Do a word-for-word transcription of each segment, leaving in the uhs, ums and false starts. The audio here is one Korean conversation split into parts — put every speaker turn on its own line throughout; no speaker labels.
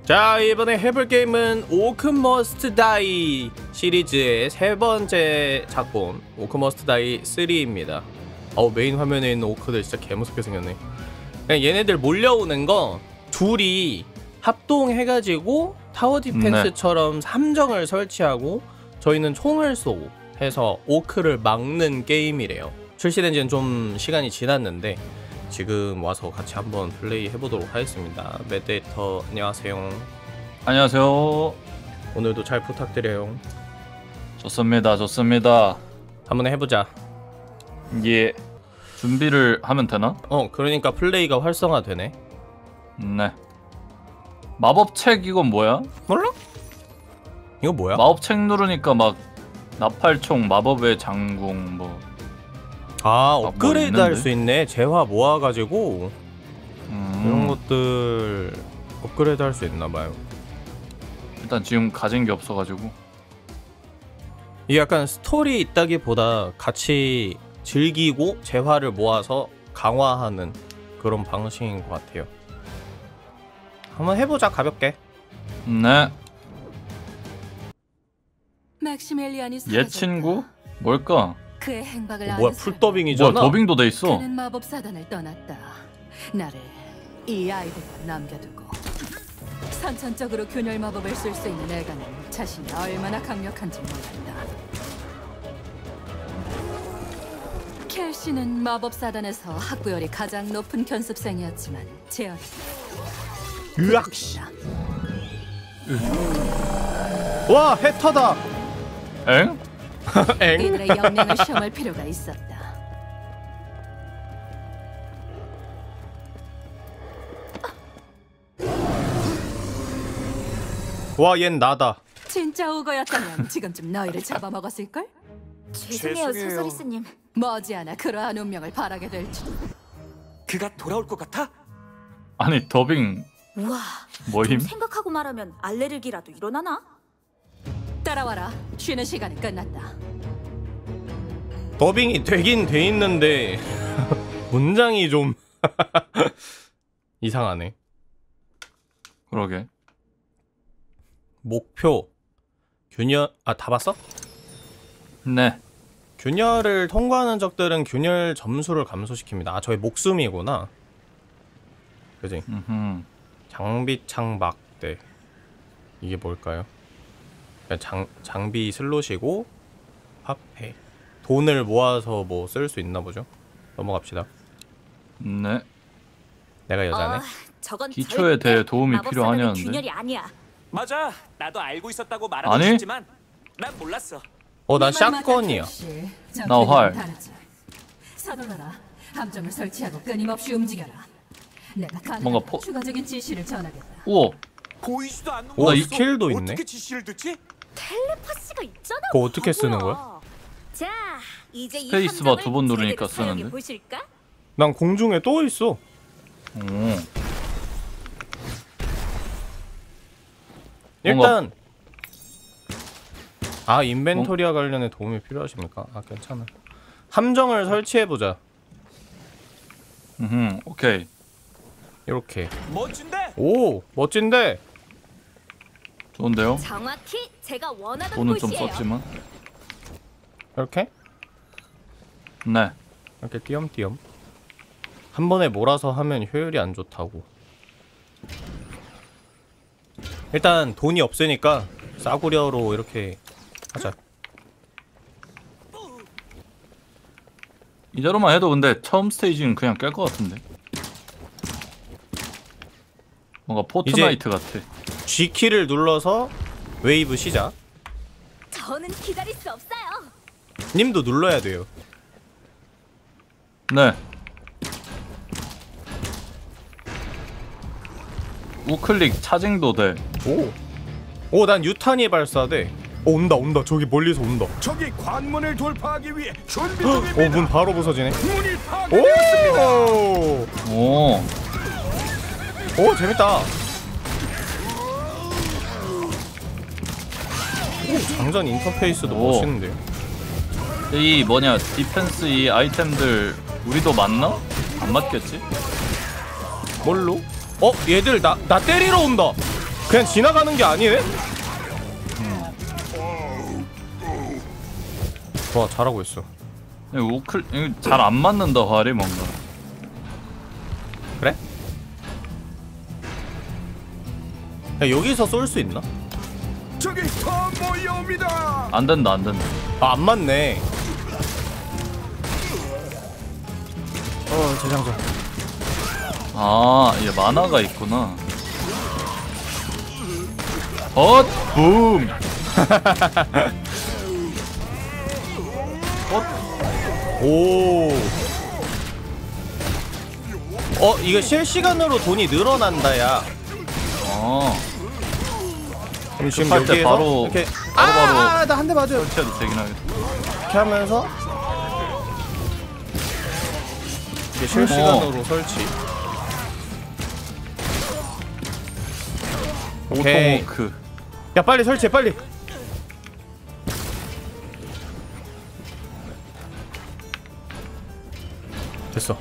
자, 이번에 해볼 게임은 오크 머스트 다이 시리즈의 세 번째 작품 오크 머스트 다이 쓰리입니다. 어우, 메인 화면에 있는 오크들 진짜 개무섭게 생겼네. 그냥 얘네들 몰려오는 거 둘이 합동해가지고 타워 디펜스처럼 네. 함정을 설치하고 저희는 총을 쏘고 해서 오크를 막는 게임이래요. 출시된 지는 좀 시간이 지났는데 지금 와서 같이 한번 플레이 해보도록 하겠습니다. 맷데이터 안녕하세요.
안녕하세요.
오늘도 잘 부탁드려요.
좋습니다. 좋습니다.
한번 해보자.
예. 준비를 하면 되나?
어, 그러니까 플레이가 활성화되네.
네. 마법책 이건 뭐야?
몰라? 이거 뭐야?
마법책 누르니까 막 나팔총, 마법의 장궁 뭐.
아, 업그레이드 뭐 할 수 있네. 재화 모아가지고
음.
이런 것들 업그레이드 할 수 있나봐요.
일단 지금 가진 게 없어가지고.
이게 약간 스토리 있다기보다 같이 즐기고 재화를 모아서 강화하는 그런 방식인 것 같아요. 한번 해보자, 가볍게.
네.
맥시멜리안이
옛 친구? 뭘까?
그의 행방을
어, 뭐야, 풀더빙이잖아.
뭐야, 더빙도 돼 있어.
그는 마법 사단을 떠났다. 나를 이 아이들과 남겨두고 선천적으로 균열 마법을 쓸 수 있는 애가는 자신이 얼마나 강력한지 몰랐다. 켈시는 마법 사단에서 학부열이 가장 높은 견습생이었지만 제어를
으악. 와, 해터다.
엥?
엥?
이들의 역량을 시험할 필요가 있었다.
와, 얜 나다.
진짜 오거였다면 지금쯤 너희를 잡아먹었을걸?
죄송해요, 소서리스님.
머지않아 그러한 운명을 바라게 될지.
그가 돌아올 것 같아?
아니, 더빙
우와,
뭐임?
생각하고 말하면 알레르기라도 일어나나?
따라와라. 쉬는 시간이 끝났다.
더빙이 되긴 돼 있는데 문장이 좀 이상하네.
그러게.
목표 균열, 아, 다 봤어?
네.
균열을 통과하는 적들은 균열 점수를 감소시킵니다. 아, 저희 목숨이구나. 그지?
음흠.
장비창 막대. 이게 뭘까요? 장, 장비 슬롯이고 화폐. 돈을 모아서 뭐 쓸 수 있나 보죠? 넘어갑시다.
네.
내가 여자네?
어, 저건
기초에 대해 도움이 필요하냐는데.
균열이 아니야.
맞아. 나도 알고 있었다고 말하고 싶지만 난 몰랐어.
어, 난 샷건이야.
나 활.
서둘러라. 함정을 설치하고 끊임없이 움직여라. 내가
뭔가 포...
추가적인 지시를 전하겠다.
우와.
보이지도 않는
오,
거
이 스킬도 있네.
어떻게 지시를 듣지?
텔레파시가 있잖아.
그거 어떻게
바보야.
쓰는 거야?
자, 이제 이
스페이스바
함정을
두 번 누르니까
제대로 사용해
쓰는데?
보실까?
난 공중에 떠 있어.
오.
일단 아, 인벤토리와 관련해 도움이 필요하십니까? 아, 괜찮아. 함정을 설치해보자.
음, 오케이.
이렇게.
멋진데?
오, 멋진데?
좋은데요?
정확히 제가 원하던
돈은 좀
곳이에요.
썼지만.
이렇게?
네.
이렇게 띄엄띄엄. 한 번에 몰아서 하면 효율이 안 좋다고. 일단 돈이 없으니까 싸구려로 이렇게 하자.
이대로만 해도 근데 처음 스테이지는 그냥 깰 것 같은데. 뭔가 포트나이트 같아.
G키를 눌러서 웨이브 시작.
저는 기다릴 수 없어요.
님도 눌러야 돼요.
네. 우클릭 차징도 돼.
오. 오, 난 유탄이 발사돼. 오, 온다 온다. 저기 멀리서 온다.
저기 관문을 돌파하기 위해 준비
오,
중입니다.
문 바로 부서지네.
문이 파괴되었습니다.
오!
오.
오, 재밌다. 오, 장전 인터페이스도
오.
멋있는데요.
이 뭐냐 디펜스 이 아이템들 우리도 맞나? 안 맞겠지?
뭘로? 어? 얘들 나, 나 때리러 온다. 그냥 지나가는 게 아니네? 와 잘하고 있어.
우클 잘 안 맞는다 활이 뭔가.
그래? 야, 여기서 쏠 수 있나?
저기 더 모여옵니다.
안 된다 안 된다.
아, 안 맞네. 어, 재장전.
아, 얘 만화가 있구나. 엇! 붐!
오. 어, 이거 실시간으로 돈이 늘어난다, 야.
어.
그럼 지금
급할 때
여기에서
바로-
이렇게
바로 바로
아, 나 한 대 맞아요.
설치해도 되긴 하겠다.
이렇게 하면서 이게 실시간으로 설치. 오케이.
오토모크.
야, 빨리 설치해, 빨리. 됐어.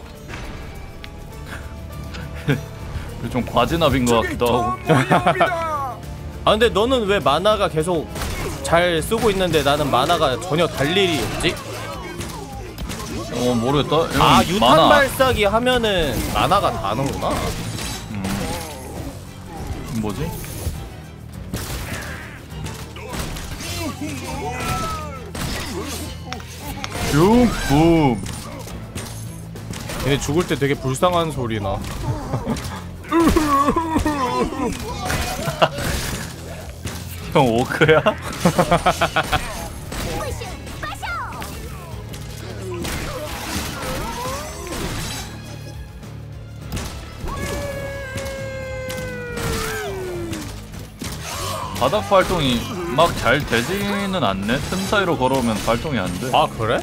좀 과진압인 것
저기
같기도
더
하고.
모여옵니다.
아, 근데 너는 왜 만화가 계속 잘 쓰고 있는데 나는 만화가 전혀 달 일이 없지?
어 모르겠다. 이건
아, 유탄
만화.
발사기 하면은 만화가 다는구나.
뭐지? 슝붐.
얘네 죽을 때 되게 불쌍한 소리 나.
형 오크야? 바닥 활동이 막 잘 되지는 않네. 틈 사이로 걸어오면 발동이 안 돼.
아, 그래?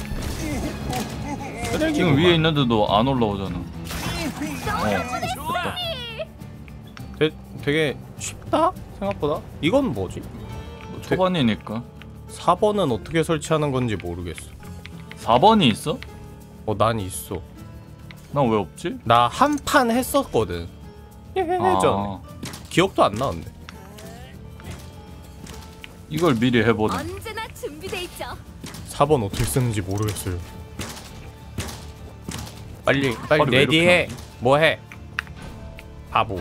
지금 위에 있는데도 안 올라오잖아. 어, 됐다.
되, 되게 쉽다? 생각보다? 이건 뭐지?
뭐 초반이니까.
사 번은 어떻게 설치하는 건지 모르겠어.
사 번이 있어?
어, 난 있어.
난 왜 없지?
나 한 판 했었거든. 예전에.
아,
기억도 안 나는데.
이걸 미리 해보자.
언제나 준비돼 있죠.
사 번 어떻게 쓰는지 모르겠어요. 빨리 빨리
팔이 왜
레디해.
이렇게
뭐해? 바보.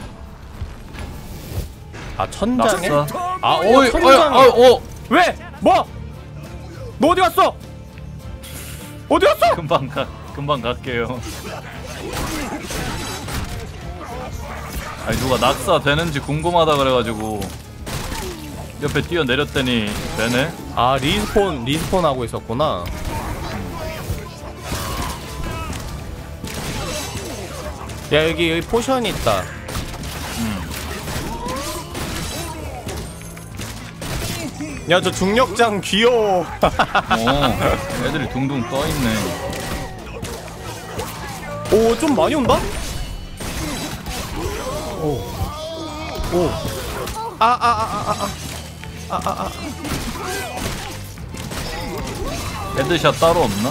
아, 천장에?
낙사.
더
아,
모여-
오,
어이,
천장에.
어이, 어, 어.
왜? 뭐? 너 어디 갔어? 어디 갔어?
금방 가, 금방 갈게요. 아니 누가 낙사 되는지 궁금하다 그래가지고 옆에 뛰어 내렸더니 되네.
아, 리스폰 리스폰 하고 있었구나. 야, 여기 여기 포션 있다. 야, 저 중력장 귀여워.
어, 애들이 둥둥 떠 있네.
오, 좀 많이 온다? 오. 오. 아, 아, 아, 아, 아. 아, 아, 아.
헤드샷 따로 없나?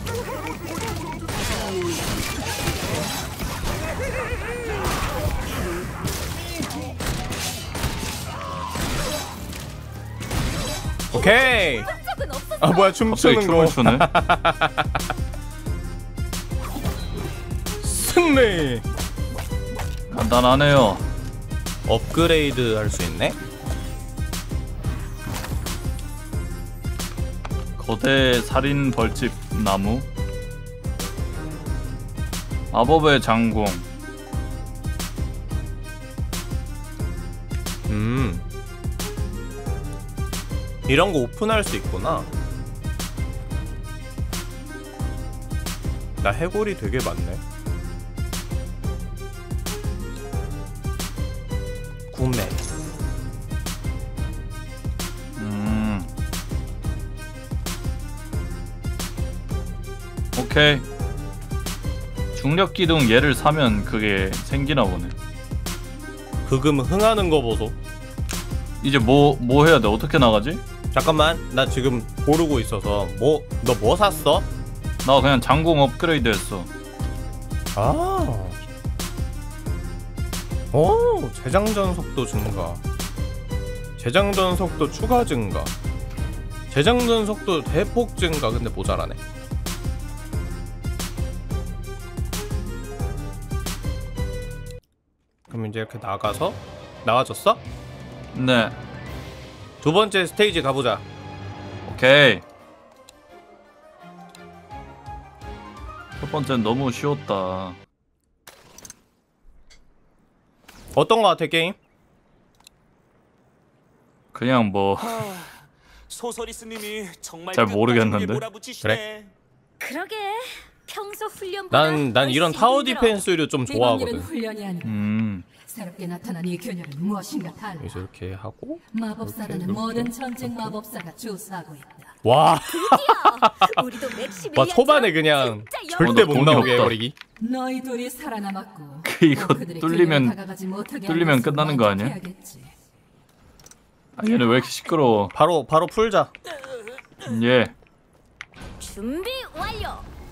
오케이.
적은 없었어.
아, 뭐야,
갑자기
춤추는
춤을
거.
추네.
승리.
간단하네요.
업그레이드 할 수 있네.
거대 살인 벌집 나무. 마법의 장공.
음. 이런 거 오픈할 수 있구나. 나 해골이 되게 많네. 구매.
음. 오케이. 중력 기둥 얘를 사면 그게 생기나 보네.
그금 흥하는 거 보소.
이제 뭐 뭐 해야 돼? 어떻게 나가지?
잠깐만, 나 지금 고르고 있어서. 뭐, 너 뭐 샀어?
나 그냥 장공 업그레이드 했어.
아. 오, 재장전 속도 증가, 재장전 속도 추가 증가, 재장전 속도 대폭 증가. 근데 모자라네. 그럼 이제 이렇게 나가서 나와줬어?
네.
두 번째 스테이지 가보자.
오케이. 첫 번째는 너무 쉬웠다.
어떤 거 같아 게임?
그냥 뭐
소서리스님이 정말
잘
끝까지
모르겠는데.
우리 몰아붙이시네.
그러게. 평소 훈련보다
난, 난 이런
훨씬
타워
힘들어.
디펜스류 좀
이번 일은
좋아하거든.
훈련이 아니라
음.
새롭게 나타난 이 교녀는 무엇인가 달라.
그래서 이렇게 하고
마법사단은
이렇게,
모든 전쟁 마법사가 조사하고 있다.
와,
우리도 맥시밀리안처럼
와 초반에 그냥
진짜
절대
어, 너
못
돈이
나오게
없다.
해버리기.
너희 둘이 살아남았고
그 이거
그들의
뚫리면-
교녀에 다가가지 못하게
뚫리면
하는 것으로
끝나는 거 아니야?
만족해야겠지.
아, 얘는 왜 이렇게 시끄러워?
바로 바로 풀자.
예.
준비 완료.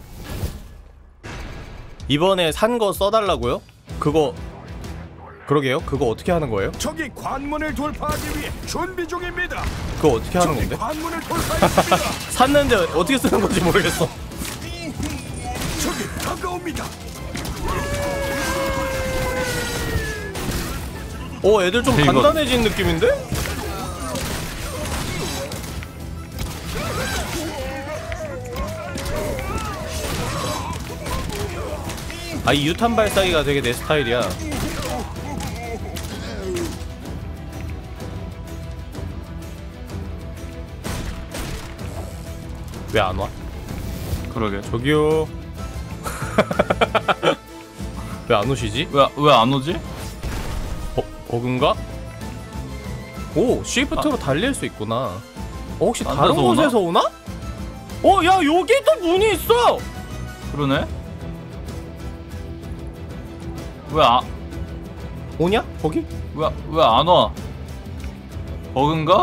이번에 산 거 써달라고요? 그거 그러게요. 그거 어떻게 하는 거예요?
적이 관문을 돌파하기 위해 준비 중입니다.
그거 어떻게 하는
적이
건데?
관문을 돌파했습니다.
샀는데 어떻게 쓰는 건지 모르겠어.
적이 다가옵니다.
어, 애들 좀
이거-
간단해진 느낌인데? 아, 이 유탄 발사기가 되게 내 스타일이야. 왜 안 와?
그러게.
저기요. 왜 안 오시지?
왜 왜 안 오지?
어, 버그인가? 오, 쉬프트로 달릴 수 있구나. 어, 혹시
딴
다른
데서 오나?
곳에서 오나? 어, 야, 여기도 문이 있어!
그러네. 왜 아,
오냐? 거기?
왜 왜 안 와? 버그인가?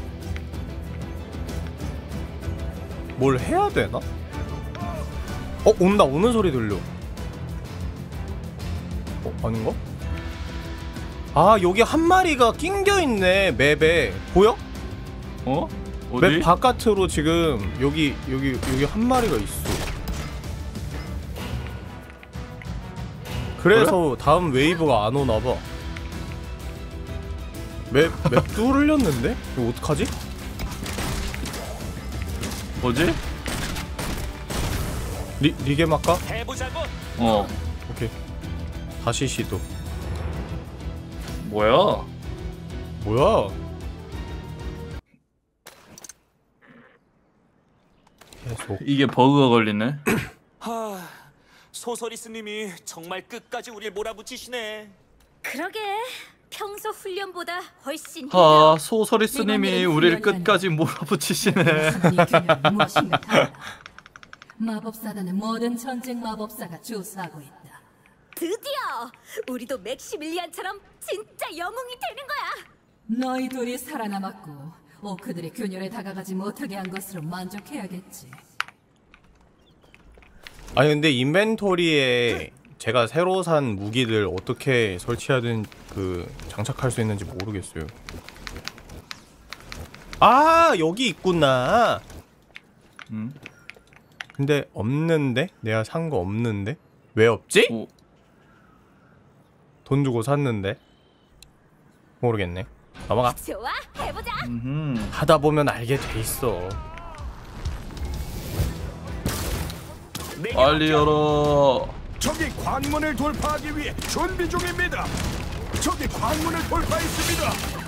뭘 해야 되나? 어, 온다. 오는 소리 들려. 어, 아닌가? 아, 여기 한 마리가 낑겨있네, 맵에. 보여?
어? 어디?
맵 바깥으로 지금 여기, 여기, 여기 한 마리가 있어. 그래서 다음 웨이브가 안 오나봐. 맵, 맵 뚫렸는데? 이거 어떡하지?
뭐지?
리, 리게마까?
해보자고.
어.
오케이. 다시 시도.
뭐야?
뭐야? 계속.
이게 버그가 걸리네.
하, 소서리스님이 정말 끝까지 우리를 몰아붙이시네.
그러게. 평소 훈련보다 훨씬
하,
힘들어.
소서리스님이
이번 일은
우리를
훈련이
끝까지 몰아붙이시네.
나타난 이 교녀는 무엇인가 달라. 마법사단은 모든 전쟁 마법사가 조사하고 있다.
드디어 우리도 맥시밀리안처럼 진짜 영웅이 되는 거야.
너희 둘이 살아남았고 오크들의 교녀에 다가가지 못하게 한 것으로 만족해야겠지.
아니 근데 인벤토리에 제가 새로 산 무기들 어떻게 설치하든 그 장착할 수 있는지 모르겠어요. 아, 여기 있구나.
음?
근데 없는데? 내가 산 거 없는데? 왜 없지?
오,
돈 주고 샀는데. 모르겠네. 넘어가.
좋아, 해보자.
음흠.
하다 보면 알게 돼 있어.
빨리 열어.
적이 관문을 돌파하기 위해 준비 중입니다. 적이 관문을 돌파했습니다.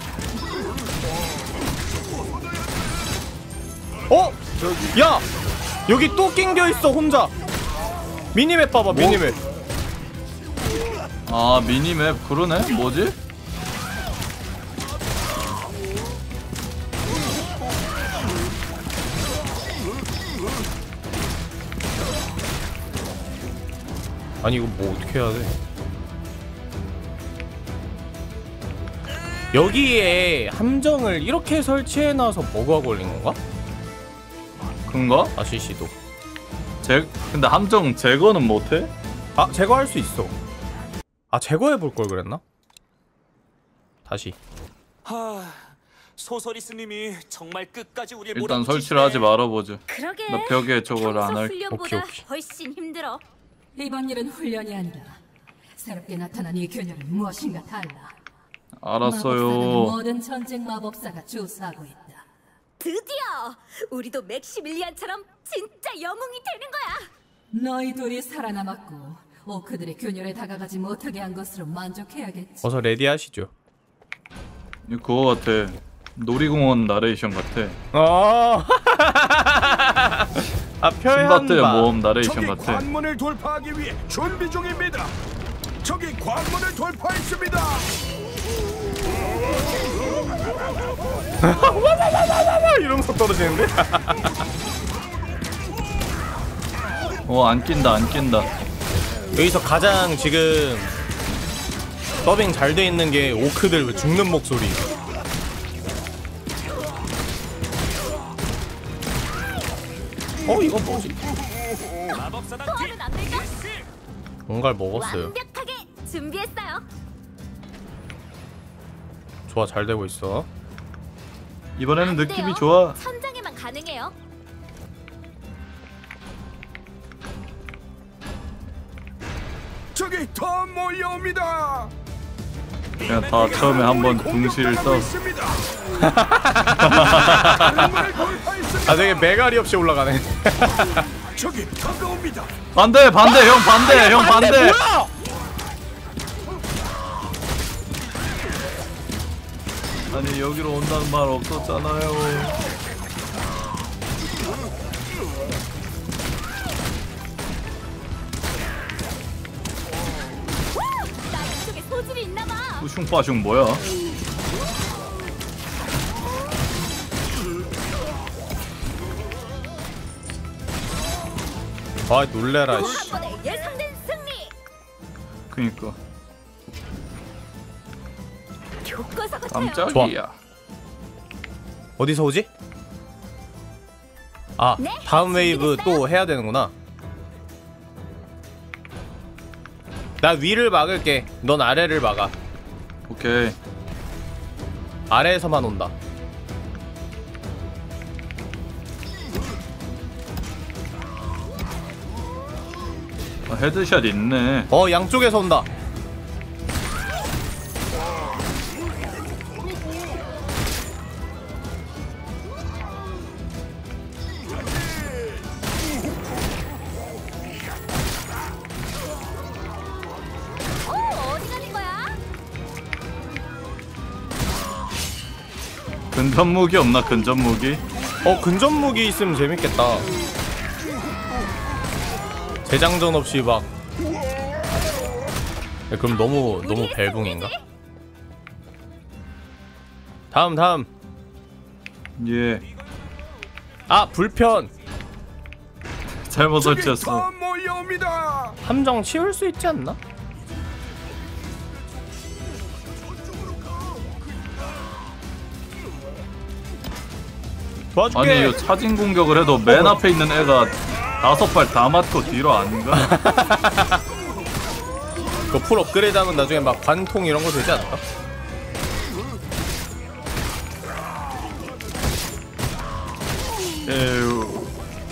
어? 야! 여기 또 낑겨 있어 혼자. 미니맵 봐봐. 미니맵.
아, 미니맵 그러네? 뭐지?
아니 이거 뭐 어떻게 해야 돼? 여기에 함정을 이렇게 설치해놔서 버그가 걸린 건가?
그런가?
아시시도.
제 근데 함정 제거는 못해?
아, 제거할 수 있어. 아, 제거해 볼 걸 그랬나? 다시.
하... 소서리스님이 정말 끝까지 우리를
일단
몰아붙이시네.
설치를 하지 말아보자.
그러게.
나 벽에 저걸 안
평소
할.
훈련보다
오케이, 오케이.
훨씬 힘들어.
이번 일은 훈련이 아니라 새롭게 나타난 이 균열은 무엇인가 달라. 마법사는
알았어요.
모든 전쟁 마법사가 주사하고 있다.
드디어 우리도 맥시밀리안처럼 진짜 영웅이 되는 거야.
너희 둘이 살아남았고 오크들의 균열에 다가가지 못하게 한 것으로 만족해야겠지.
어서 레디하시죠.
이거 그거 같아. 놀이공원 나레이션 같아.
어. 아
신밧드의
표현바.
모험 나레이션
적이
같아.
관문을 돌파하기 위해 준비 중입니다. 적이 관문을 돌파했습니다.
이러면서 떨어지는데?
어, 안 낀다, 안 낀다.
여기서 가장 지금 더빙 잘 돼 있는 게 오크들 죽는 목소리. 어 이거 뭐지?
마법사단 뒤.
또하면 안 될까?
뭔가를 먹었어요.
완벽하게 준비했어요.
좋아 잘 되고 있어.
이번에는
안
느낌이
돼요.
좋아.
천장에만 가능해요.
적이 더 몰려옵니다.
그냥 다 처음에 한번 둥실 떠.
아 되게 메가리 없이 올라가네.
적이 다가옵니다.
반대, 반대, 형 반대, 형 반대.
뭐야?
아니 여기로 온다는 말 없었잖아요.
나 이쪽에 소질이 있나봐.
뿌슝빠슝 뭐야?
아 놀래라
또
씨.
한 번에 예상된 승리.
그니까
교과서 같아요.
깜짝이야.
어디서 오지? 아
네,
다음 웨이브
준비됐어요?
또 해야 되는구나. 나 위를 막을게. 넌 아래를 막아.
오케이.
아래에서만 온다.
아, 헤드샷 있네.
어 양쪽에서 온다.
어, 어디 가는 거야?
근접 무기 없나? 근접 무기?
어 근접 무기 있으면 재밌겠다. 재장전 없이 막. 야, 그럼 너무 너무 벨붕인가? 다음 다음.
예.
아 불편.
잘못
적이
설치했어.
더 몰려옵니다.
함정 치울 수 있지 않나? 도와줄게.
아니 이거 차징 공격을 해도 맨 앞에 있는 애가 다섯 발 다 맞고 뒤로 안 가?
그 풀 업그레이드 하면 나중에 막 관통 이런 거 되지 않을까?
에휴.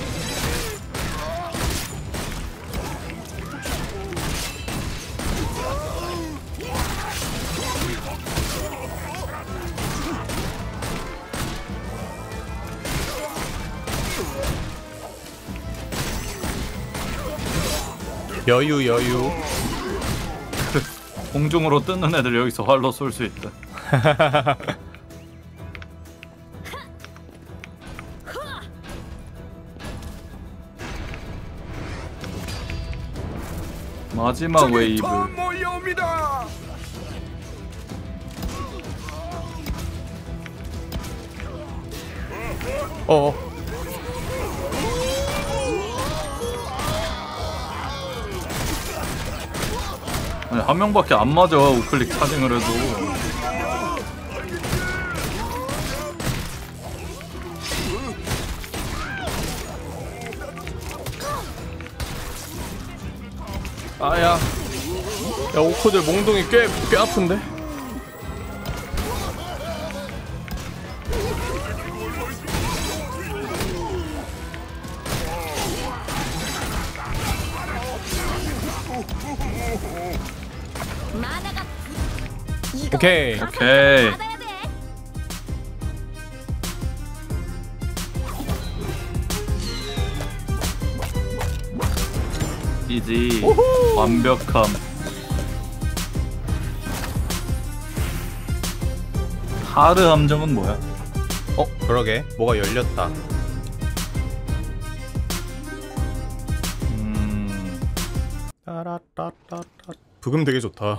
여유 여유.
공중으로 뜨는 애들 여기서 활로 쏠 수 있다. 마지막
적이
웨이브.
더 몰려옵니다.
어.
아니 한 명밖에 안 맞아. 우클릭 차징을 해도.
아야. 야 오코들 몽둥이 꽤 꽤 아픈데? 오케이.
오케이.
받아야 돼.
이지. 완벽함. 하르 함정은 뭐야?
어 그러게 뭐가 열렸다.
음.
따라따따따. 부금 되게 좋다.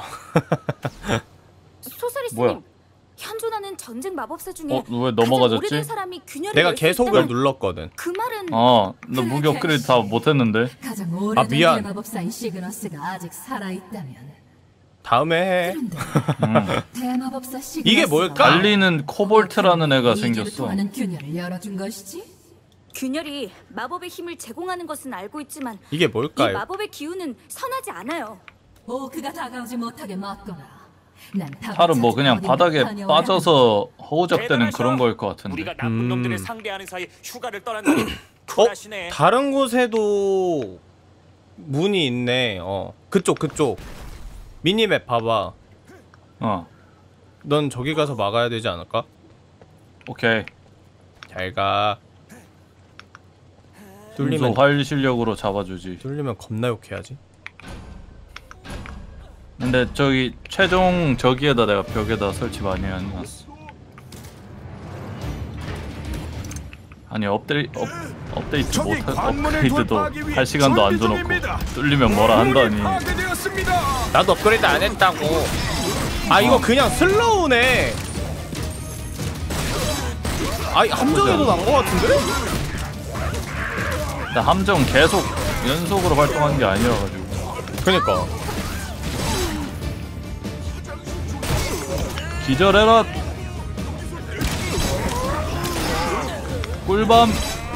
소설이
뭐야?
스님. 현존하는 전쟁 마법사 중에
어, 왜
가장
넘어가졌지?
오래된 사람이 균열을
내가
낼 수
계속을
있다면
눌렀거든.
그 말은
어, 너 무기 업그레이드 다 못했는데.
가장 오래된
미안.
대마법사인 시그너스가 아직 살아있다면
다음에 해.
그런데
음.
대마법사 시그너스가
이게 뭘까?
알리는 코볼트라는 애가
이지를
생겼어.
통하는 균열을 열어준 것이지?
균열이 마법의 힘을 제공하는 것은 알고 있지만
이게
이
뭘까요?
마법의 기운은 선하지 않아요.
오크가 다가오지 못하게 막거나. 난
하루 뭐 그냥 바닥에 빠져서 허우적대는 그런 거일 것 같은데.
우리가 나쁜
음.
놈들을 상대하는 사이 휴가를 떠난다니
어?
쿨하시네.
다른 곳에도 문이 있네. 어 그쪽 그쪽 미니맵 봐봐.
어,
넌 저기 가서 막아야 되지 않을까?
오케이.
잘가.
뚫리면
뚫리면
활 실력으로 잡아주지.
뚫리면 겁나 욕해야지.
근데 저기 최종 저기에다 내가 벽에다 설치 많이 해놨어. 아니 업데이 업, 업데이트
저기
못한
관문을
업그레이드도
돌파하기 위해
할 시간도 안
준비
줘놓고
중입니다.
뚫리면 뭐라 한다니.
파괴되었습니다.
나도 업그레이드 안 했다고. 아 이거 그냥 슬로우네. 아이 함정에도 난 거 같은데?
나 함정 계속 연속으로 활동한 게 아니어가지고.
그니까.
기절해라. 꿀밤.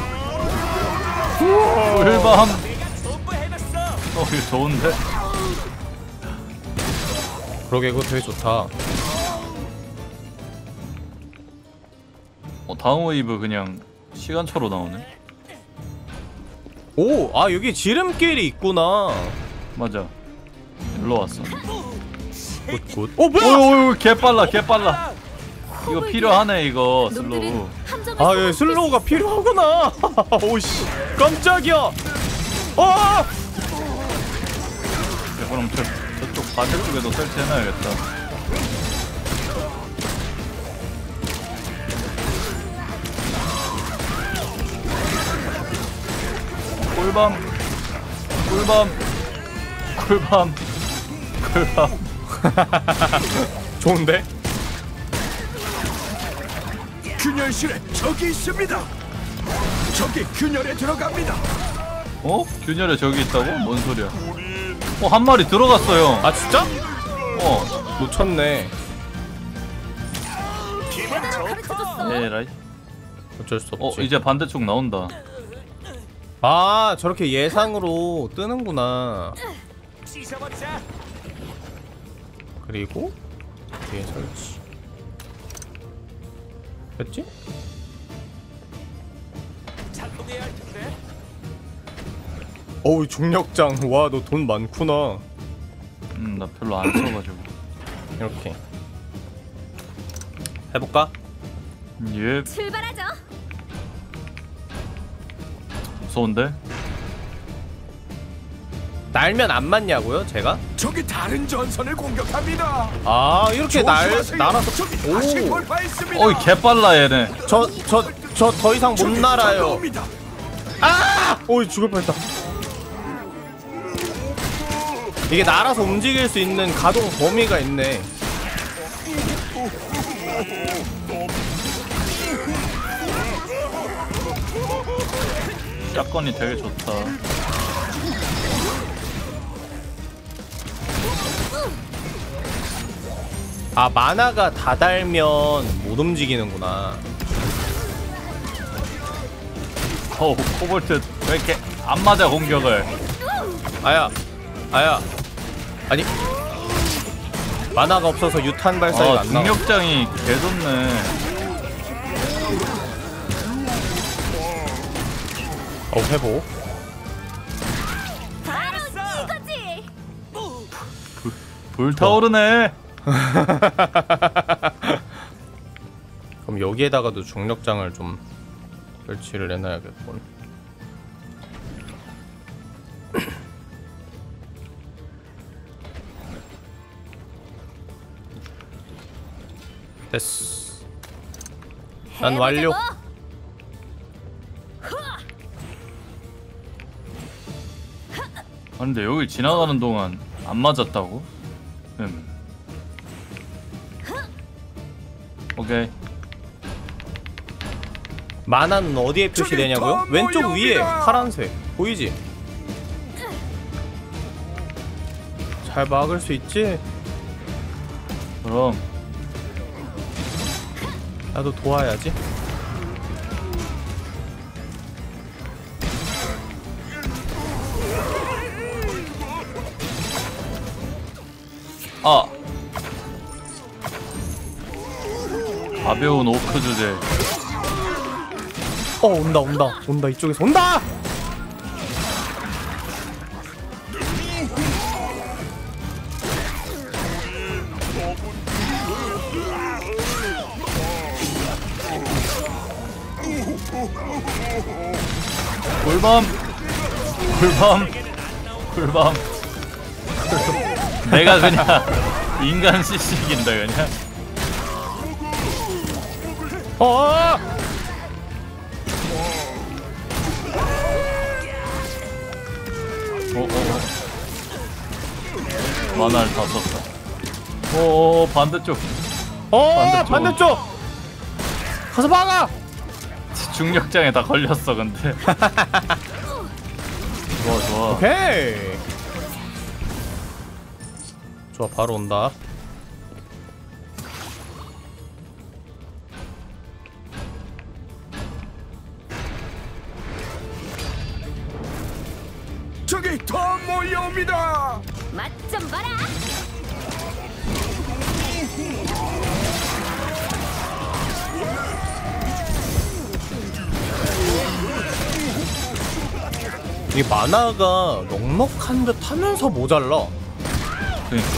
꿀밤.
뽀뽀 해냈어.
어 이거 좋은데?
그러게 그거 되게 좋다.
어 다음 웨이브 그냥 시간차로 나오네.
오, 아 여기 지름길이 있구나.
맞아. 일로 왔어.
굿굿. 어 뭐야?
오오 개 빨라 개 빨라. 이거 필요하네 이거 슬로우.
놈들은 함정을
아, 예,
소화시킬
슬로우가
수
필요하구나. 오씨, 깜짝이야. 아,
야, 그럼 저, 저쪽 반대쪽에도 설치해놔야겠다. 꿀밤 꿀밤 꿀밤 꿀밤.
좋은데?
균열실에 적이 있습니다. 적이 균열에 들어갑니다.
어? 균열에 저기 있다고? 뭔 소리야? 어, 한 마리 들어갔어요.
아 진짜?
어.
놓쳤네.
내가 가르쳐줬어.
에라이.
어쩔 수
어,
없지.
이제 반대쪽 나온다.
아 저렇게 예상으로 뜨는구나.
씻어버리자.
그리고 뒤에 설치. 됐지?
작동해야 할 텐데.
어우 중력장. 와 너 돈 많구나.
음, 나 별로 안 써가지고.
이렇게 해볼까?
예,
출발하죠.
무서운데?
날면 안 맞냐고요? 제가?
적이 다른 전선을 공격합니다.
아 이렇게 날
조심하세요.
날아서.
적이 다시
오.
돌파했습니다.
어이, 개빨라, 얘네.
저 저 저 더 이상 못
적이
날아요.
다가옵니다.
아! 오이 죽을 뻔했다. 이게 날아서 움직일 수 있는 가동 범위가 있네.
샷건이 되게 좋다.
아 만화가 다 달면 못 움직이는구나.
어우, 코볼트 왜 이렇게 안 맞아, 공격을.
아야 아야 아니 만화가 없어서 유탄 발사가
아,
안 나와.
중력장이 개 좋네.
어 회복.
바로 이거지.
불타오르네.
그럼 여기에다가도 중력장을 좀 설치를 해놔야겠군. 됐어. 난 완료.
아 근데 여기 지나가는 동안 안 맞았다고? 음. 오케이.
만화는 어디에
저기
표시되냐고요?
더
왼쪽 위에
모여옵니다.
파란색 보이지? 잘 막을 수 있지?
그럼
나도 도와야지.
아 가벼운 오크 주제.
어 온다 온다 온다 이쪽에서 온다!
꿀밤 꿀밤 꿀밤. 내가 그냥 인간 씨씨긴다 그냥.
어!
오오오 만화를 다 썼다. 오오 반대쪽.
어
반대쪽.
반대쪽! 가서 막아!
중력장에 다 걸렸어 근데. 좋아 좋아.
오케이. 좋아 바로 온다.
저기 더 모여옵니다.
맛 좀 봐라.
이 만화가 넉넉한 듯 하면서 모자라.
그러니까.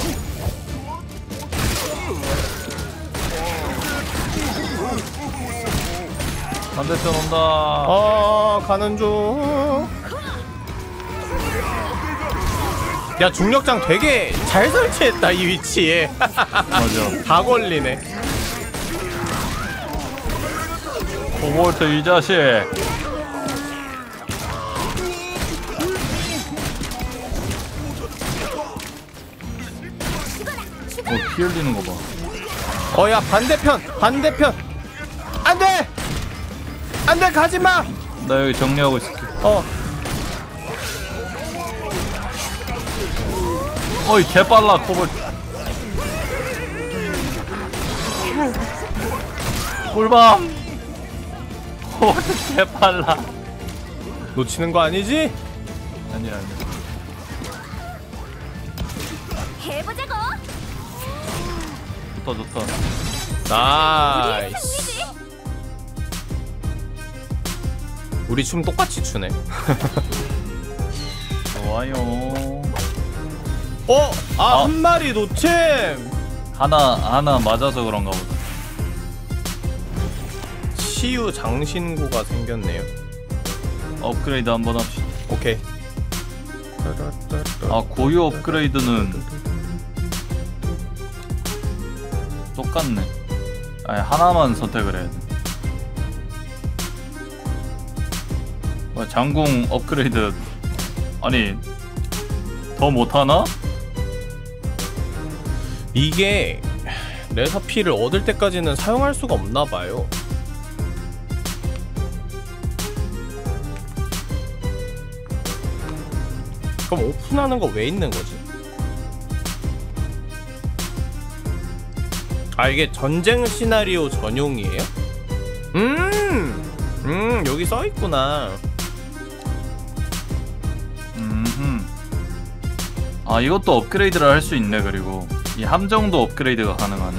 반대편 온다.
아 가는 중. 야 중력장 되게 잘 설치했다 이 위치에.
맞아.
다 걸리네.
코볼트 이 자식. 어, 피 흘리는 거 봐.
어야 반대편 반대편. 안돼 안돼 가지마.
나 여기 정리하고 있을게.
어
어이 개빨라 코볼트. 꿀밤. 코볼트 개빨라.
놓치는 거 아니지?
아니야 아니야.
해보자고.
좋다 좋다.
나이스. 우리 춤 똑같이 추네.
좋아요.
어? 아,
아.
한 마리 놓침!
하나 하나 맞아서 그런가 보다.
치유 장신구가 생겼네요.
업그레이드 한번 합시다.
오케이.
아 고유 업그레이드는 똑같네. 아니 하나만 선택을 해야 돼. 뭐, 장궁 업그레이드 아니 더 못하나?
이게 레서피를 얻을 때까지는 사용할 수가 없나봐요. 그럼 오픈하는 거 왜 있는 거지? 아 이게 전쟁 시나리오 전용이에요? 음, 음 여기 써 있구나.
음. 아 이것도 업그레이드를 할 수 있네. 그리고 이 함정도 업그레이드가 가능하네.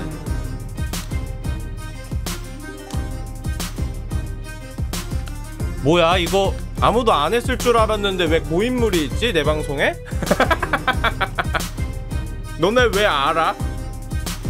뭐야 이거 아무도 안 했을 줄 알았는데 왜 고인물이 있지 내 방송에? 너네 왜 알아?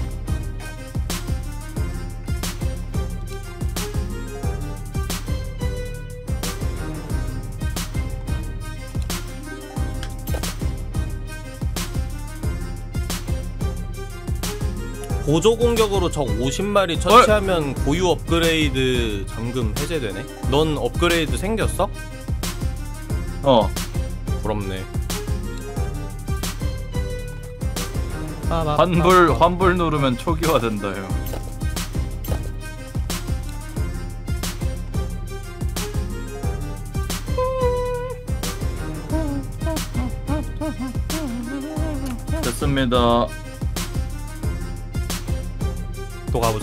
보조 공격으로 적 오십 마리 처치하면 고유 업그레이드 잠금 해제되네. 넌 업그레이드 생겼어?
어.
부럽네.
환불 환불 누르면 초기화 된다요. 됐습니다.
또 가보자.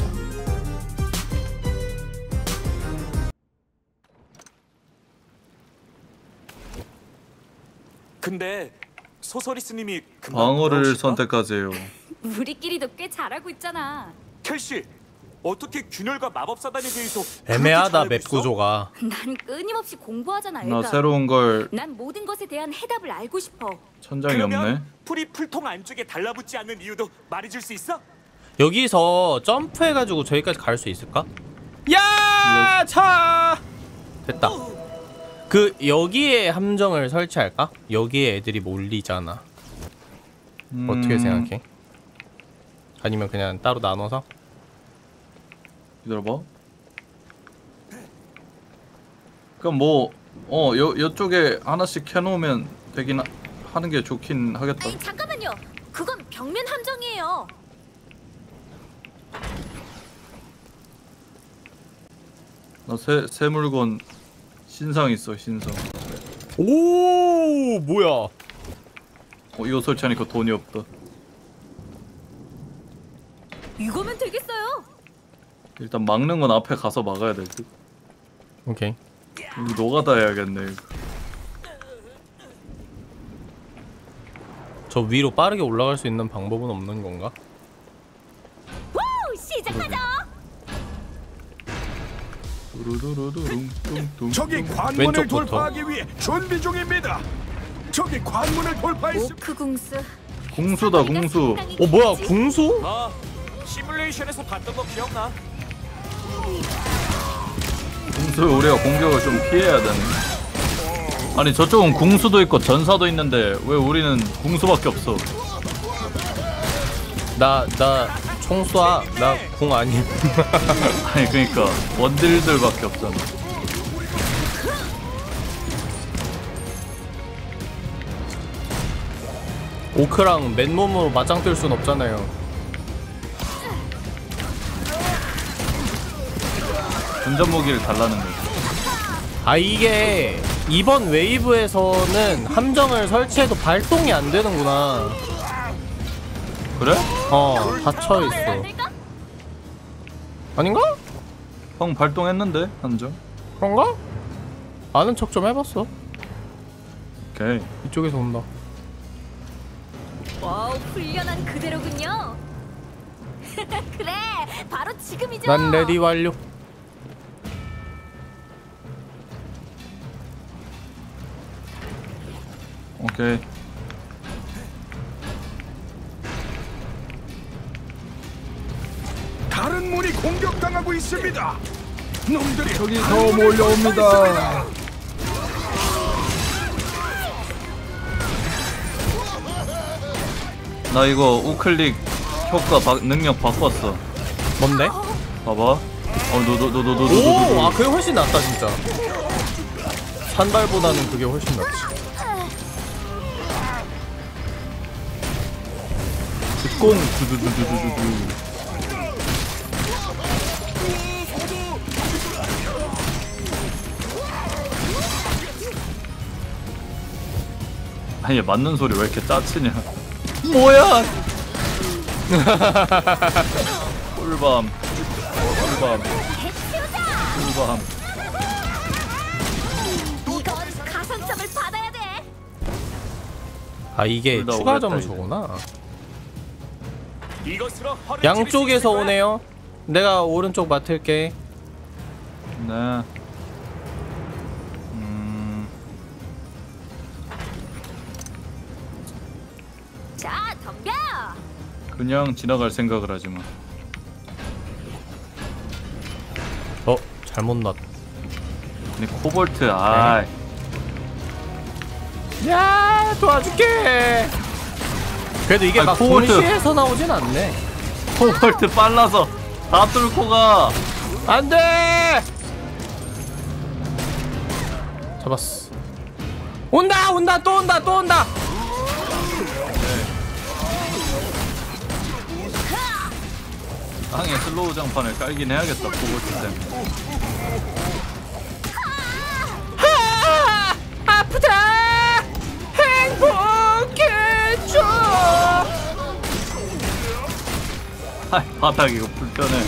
근데 소설이 스님이 금방
방어를
돌아오실까?
선택하세요.
우리끼리도 꽤 잘하고 있잖아.
켈씨, 어떻게 균열과 마법사단에 대해서
애매하다
그렇게 잘
맵
알고 있어?
구조가.
난 끊임없이 공부하잖아,
나
애가.
새로운 걸
난 모든 것에 대한 해답을 알고 싶어.
천장이
그러면
없네.
풀이 풀통 안쪽에 달라붙지 않는 이유도 말해줄 수 있어?
여기서 점프해가지고 저기까지 갈 수 있을까? 야! 차! 됐다. 그 여기에 함정을 설치할까? 여기에 애들이 몰리잖아.
음...
어떻게 생각해? 아니면 그냥 따로 나눠서?
기다려봐. 그럼 뭐, 어, 요, 요쪽에 하나씩 해놓으면 되긴 하, 하는 게 좋긴 하겠다.
아니, 잠깐만요. 그건 벽면 함정이에요.
나 새, 새 물건 신상 있어, 신상.
오, 뭐야?
어, 이거 설치하니까 돈이 없다.
이거면 되겠어요.
일단 막는 건 앞에 가서 막아야 될 듯.
오케이.
이거 노가다 해야겠네. 이거.
저 위로 빠르게 올라갈 수 있는 방법은 없는 건가?
우, 시작하자.
두루두루두룽
적이 관문을
왼쪽부터.
돌파하기 위해 준비 중입니다. 적이 관문을 돌파했습니다.
오크 궁수.
궁수다, 궁수.
어, 뭐야? 궁수?
아, 시뮬레이션에서 봤던 거 기억나?
궁수 우리가 공격을 좀 피해야 되네. 아니 저쪽은 궁수도 있고 전사도 있는데 왜 우리는 궁수밖에 없어?
나, 나 총 쏴. 나 궁 아님.
아니 그니까 원딜들밖에 없잖아.
오크랑 맨몸으로 맞짱 뜰 순 없잖아요.
전전 무기를 달라는 거지.
아, 이게 이번 웨이브에서는 함정을 설치해도 발동이 안 되는구나.
그래?
어, 닫혀 있어.
될까?
아닌가?
형 발동했는데 한정.
그런가? 아는 척 좀 해봤어.
오케이.
이쪽에서 온다.
와우, 훈련한 그대로군요. 그래, 바로 지금이죠.
난 레디 완료.
오케이.
다른 문이 공격당하고 있습니다. 놈들이
저기 더
관문을
몰려옵니다.
돌파했습니다.
나 이거 우클릭 효과 바, 능력 바꿨어.
뭔데?
봐봐. 어, 너, 너, 너, 너, 너, 너, 너,
오,
너.
아 그게 훨씬 낫다 진짜. 산발보다는 그게 훨씬 낫지.
공 두두두두두두. 아니 맞는 소리 왜 이렇게 짜치냐? 뭐야? 꿀밤, 꿀밤, 꿀밤.
이건 가산점을 받아야 돼.
아 이게
둘다
추가
오겠다,
점수구나.
이것으로 허를
양쪽에서
찌를 수 있을 거야.
오네요. 내가 오른쪽 맡을게.
네. 음,
자, 덤벼.
그냥 지나갈 생각을 하지 마.
어 잘못 놨.
근데 코볼트, 아,
야 도와줄게. 그래도 이게
아니,
막
코볼트.
동시에서 나오진 않네.
코볼트 빨라서 다 뚫고 가.
안돼. 잡았어. 온다 온다 또 온다 또 온다.
땅에 슬로우 장판을 깔긴 해야겠다. 코볼트 때문에.
아, 아프다. 행복해져.
아이 바닥 이거 불편해.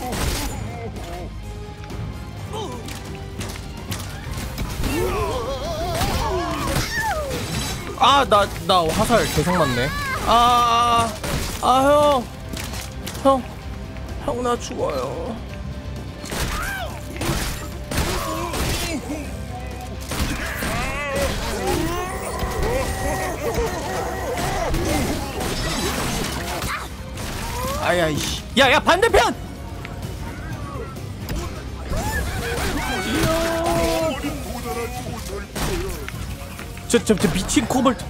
아, 나, 나 화살 계속 맞네. 아, 아, 아, 형. 형. 형, 나 죽어요. 아야, 이씨. 야, 야, 반대편! 저, 저, 저 미친 코볼트.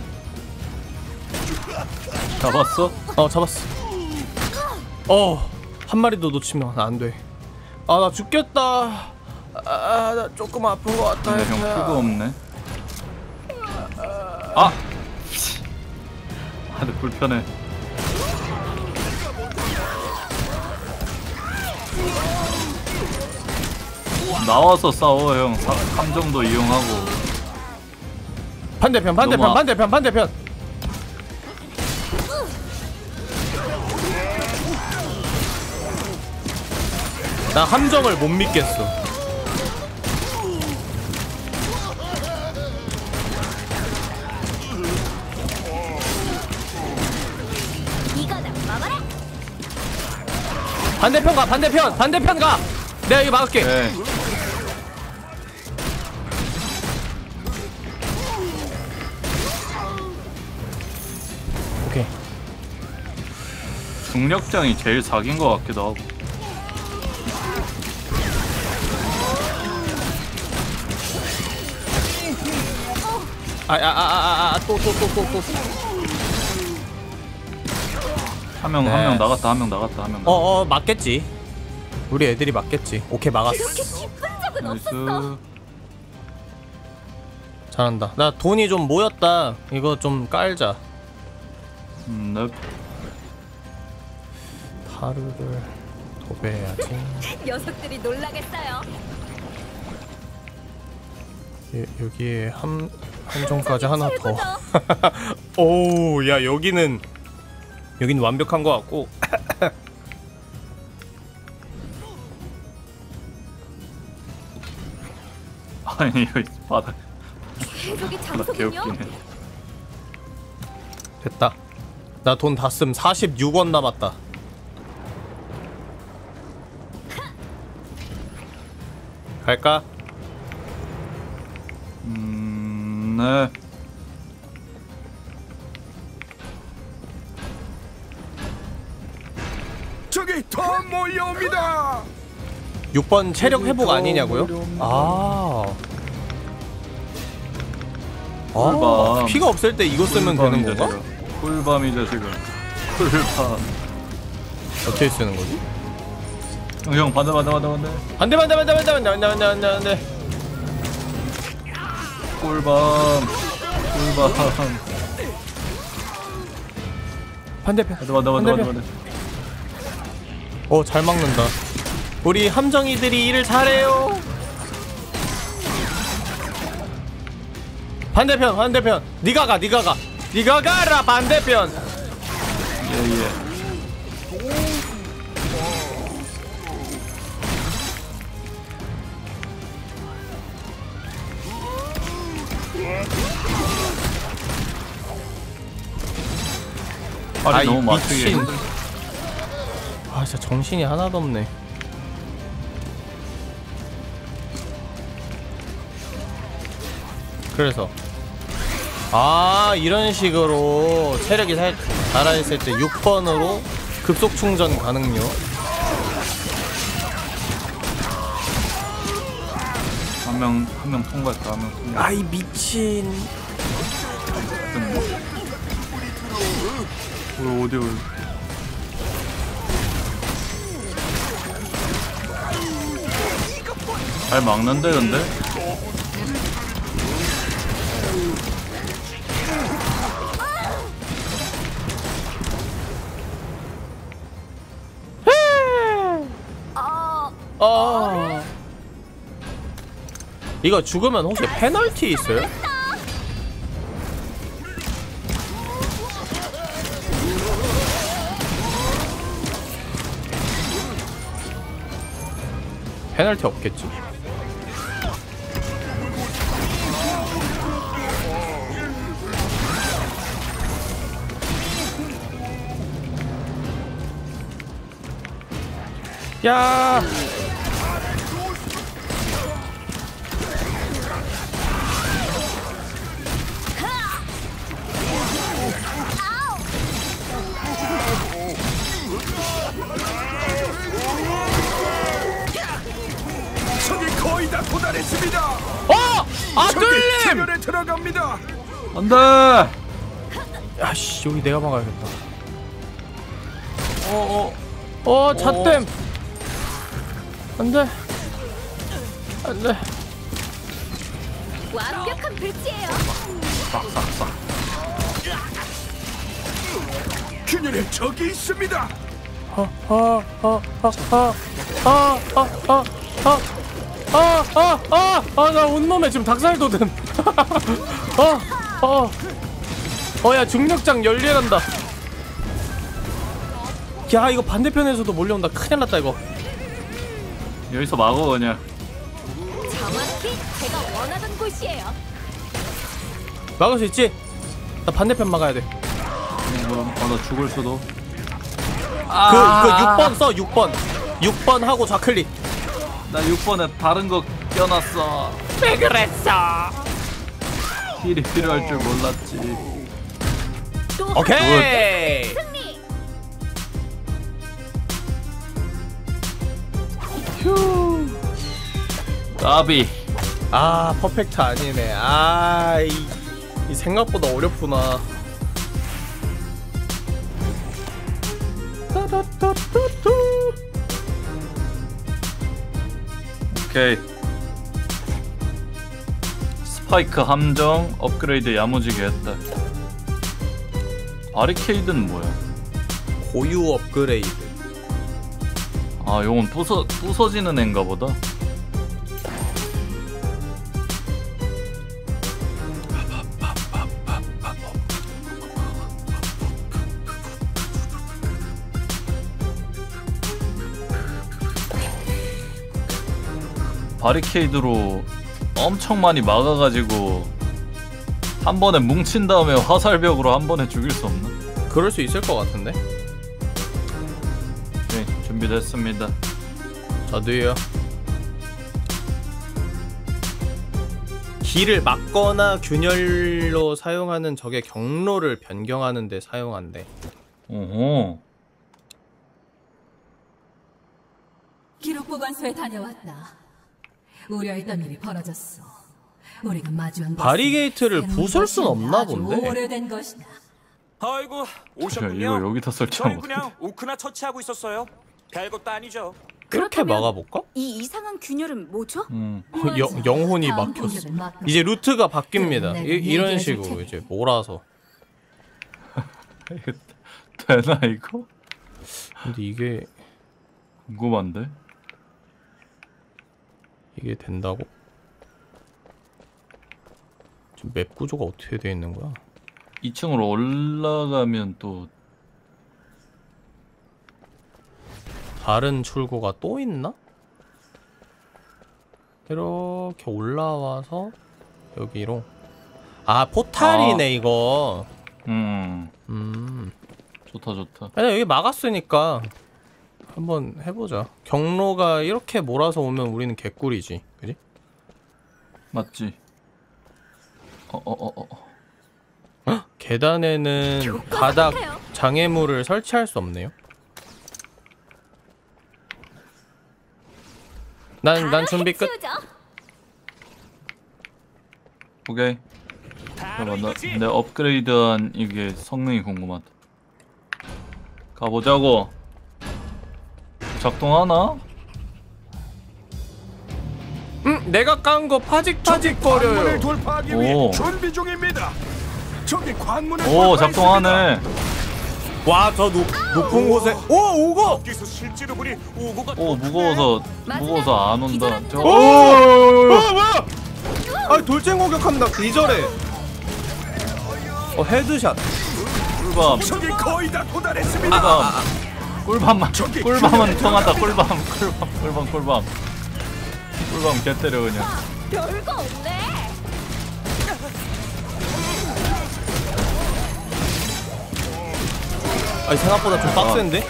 잡았어?
어, 잡았어. 어, 한 마리도 놓치면 안 돼. 아, 나 죽겠다. 아, 나 조금 아픈 것 같아.
근데 형 피가 없네. 아! 아, 근데 불편해. 나와서 싸워 형. 사, 감정도 이용하고.
반대편, 반대편,
너무 아-
반대편, 반대편. 나 함정을 못 믿겠어.
이거다 먹어라.
반대편 가, 반대편, 반대편 가. 내가 여기 막을게.
네.
오케이.
중력장이 제일 사기인 것 같기도 하고.
아, 아, 아, 아, 아, 또, 또, 또, 또, 또.
한 명,
네.
한 명 나갔다, 한 명 나갔다, 한 명
어,
나갔다.
어, 맞겠지. 우리 애들이 맞겠지. 오케이, 막았어.
그렇게 기쁜 적은 없었어.
나이스.
잘한다. 나 돈이 좀 모였다. 이거 좀 깔자.
음, 네.
하루를 도배해야지.
녀석들이 놀라겠어요.
예, 여기에 함 함정까지 하나 더.
최고죠.
오, 야 여기는 여기는 완벽한 것 같고.
아니 이거 바닥
계속이
바닥
장소군요.
개웃기네.
됐다. 나 돈 다 쓴 사십육 원 남았다. 갈까?
음, 네.
저기 더 몰려옵니다.
육 번 체력 회복 아니냐고요? 아. 아,
꿀밤.
피가 없을 때 이거 쓰면 되는
꿀밤이자
건가?
지금. 꿀밤이자 지금. 꿀밤.
어떻게 쓰는 거지?
형, 형 반대 반대 반대 반대.
안돼 안돼 안돼 안돼 안돼 안돼 안돼 안돼 안돼.
꿀밤. 꿀밤.
반대편.
반대 반대 반대 반대 반대.
어, 잘 막는다. 우리 함정이들이 일을 잘해요. 반대편 반대편. 니가 가 니가 가. 니가 가라 반대편.
예예.
아이,
팔이 너무 맞추기
미친.
힘들.
아, 진짜 정신이 하나도 없네. 그래서 아, 이런 식으로 체력이 살 달아있을 때 육 번으로 급속 충전 가능요.
한 명 한 명 통과했다. 한 명 통과.
아이 미친.
뭐. 어, 어디 어디. 잘 막는데 근데?
아 이거 죽으면 혹시 페널티 있어요? 페널티 없겠지? 야!
적이 거의 다 도달했습니다.
어! 아,
적이
뚫림!
균열에 들어갑니다.
안돼.
야씨, 여기 내가 막아야겠다. 어, 어, 어, 잣댐. 안돼, 안돼.
완벽한 배치예요.
싹싹싹.
균열에 적이 있습니다.
아, 아, 아, 아, 아, 아, 아, 아, 아, 아, 아, 아, 아, 나 온몸에 지금 닭살 돋음. 어, 어, 어, 야, 중력장 열리란다. 야, 이거 반대편에서도 몰려온다. 큰일 났다 이거.
여기서 막어 그냥.
정확히 제가 원하던 곳이에요.
막을 수 있지? 나 반대편 막아야 돼.
그럼 아나 죽을 수도.
그, 그 육 번 써, 육 번. 육 번 하고 좌클릭.
나 육 번에 다른 거 껴놨어.
왜 그랬어?
힐이 필요할 줄 몰랐지.
또
오케이.
승리.
휴.
까비.
아, 퍼펙트 아니네. 아, 이, 이 생각보다 어렵구나. 따다따따따.
오케이. 스파이크 함정 업그레이드 야무지게 했다. 바리케이드는 뭐야?
고유 업그레이드.
아, 요건 부서 부서지는 애인가 보다. 바리케이드로 엄청 많이 막아가지고 한 번에 뭉친 다음에 화살벽으로 한 번에 죽일 수 없나?
그럴 수 있을 것 같은데?
네, 준비됐습니다.
저도요. 길을 막거나 균열로 사용하는 적의 경로를 변경하는 데 사용한대.
오호.
기록 보관소에 다녀왔다. 우려했던 일이 벌어졌어. 우리가 마주한 것은
바리게이트를
새로운
부술
것이
순 없나
아주
본데?
오래된 것이다.
아이고
야,
오셨군요.
이거 여기다 설치하면
저희 그냥
어떡해?
우크나 처치하고 있었어요. 별것도 아니죠.
그렇게
그렇다면
막아볼까?
이 이상한 균열은 뭐죠?
음.
영, 영혼이
다음
막혔어.
공격을 막고
이제 루트가 바뀝니다.
내가
이, 이런
얘기해줄
식으로
테니.
이제 몰아서.
이거 되나 이거?
근데 이게
궁금한데?
이게 된다고? 지금 맵 구조가 어떻게 되어 있는 거야?
이 층으로 올라가면 또
다른 출구가 또 있나? 이렇게 올라와서 여기로. 아, 포탈이네. 아. 이거.
음.
음.
좋다 좋다.
아니, 여기 막았으니까 한번 해보자. 경로가 이렇게 몰아서 오면 우리는 개꿀이지, 그지?
맞지? 어어어어 어, 어,
어. 계단에는
교과
바닥
같아요.
장애물을 설치할 수 없네요. 난, 난
바로
준비 끝.
해치우죠.
오케이.
바로
잠깐만, 나,
이거지.
내 업그레이드한 이게 성능이 궁금하다. 가보자고. 작동하나?
내가 깐 거 파직파직거려요.
관문을 돌파하기 위해
오.
준비 중입니다. 저기 관문을
오
돌파했습니다.
작동하네.
와, 저 높, 높은 곳에 오, 오고.
여기서 실제로 보니 오고가
오 무거워서 무거워서 안 온다.
오,
저,
오, 어, 뭐야? 아, 돌진 공격한다. 기절해. 어, 헤드샷.
꿀밤
저기 거의 다 도달했습니다.
꿀밤 꿀밤만
저기
꿀밤은 통한다. 꿀밤 꿀밤 꿀밤 꿀밤 꿀밤 개 때려 그냥.
별거 없네.
아니, 생각보다 좀 빡센데?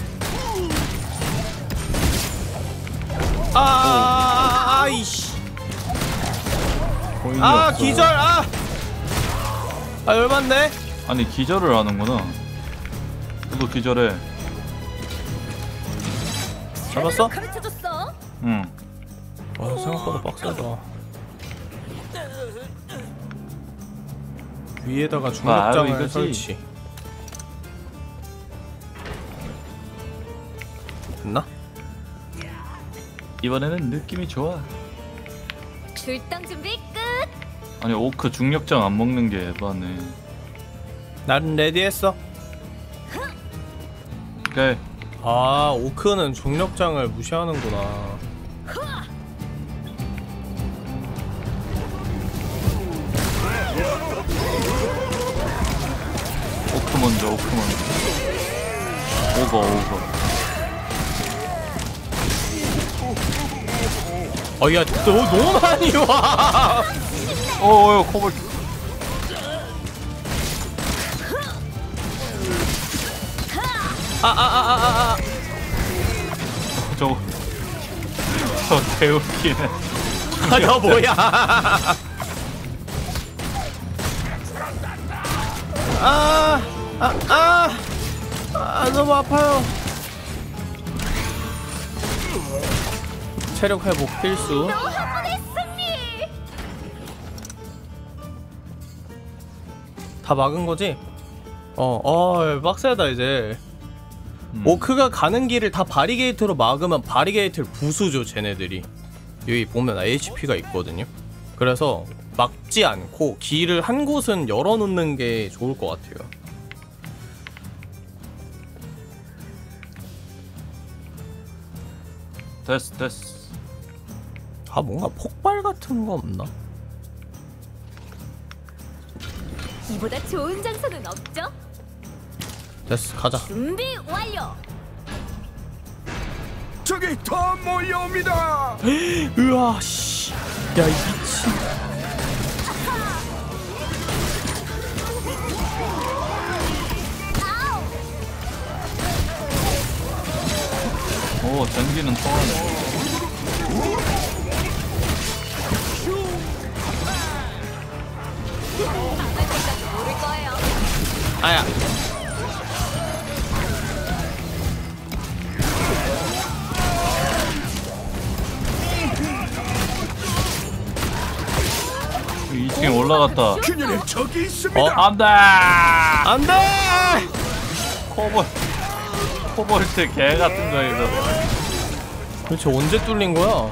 아, 아, 아이씨.
거인이
아,
없어.
기절. 아. 아, 열받네.
아니 기절을 하는구나. 너도 기절해.
잡았어?
가르쳐줬어.
응.
와, 생각보다 빡세다. 위에다가
바로
중력장을
이거지.
설치. 됐나?
이번에는 느낌이 좋아.
출동 준비 끝.
아니 오크 중력장 안 먹는 게 에바네.
나는 레디했어.
오케이.
아, 오크는 중력장을 무시하는구나.
오크 먼저 오크 먼저. 오버 오버.
어, 야, 너 너무 많이 와.
오오 코볼.
아, 아, 아, 아, 아.
저거 저 개웃기네.
아, 너 뭐야? 아, 아, 아, 아, 너무 아파요. 체력 회복 필수. 다 막은 거지? 어, 어, 빡세다 이제.
음.
오크가 가는 길을 다 바리게이트로 막으면 바리게이트를 부수죠, 쟤네들이. 여기 보면 에이치피가 있거든요. 그래서 막지 않고 길을 한 곳은 열어놓는 게 좋을 것 같아요.
됐어 됐어.
아, 뭔가 폭발 같은 거 없나?
이보다 좋은 장소는 없죠?
됐어, 가자.
준비 완료.
저기 더 몰려옵니다.
으아, 씨. 야, 이 미친.
오 전기는 통하네.
모를 거예요.
아야.
이 층에 올라갔다.
그녀는 저기 있습니다.
어?
안돼.
안 돼!
코볼 코볼트 개 같은 거 이거.
도대체 언제 뚫린 거야?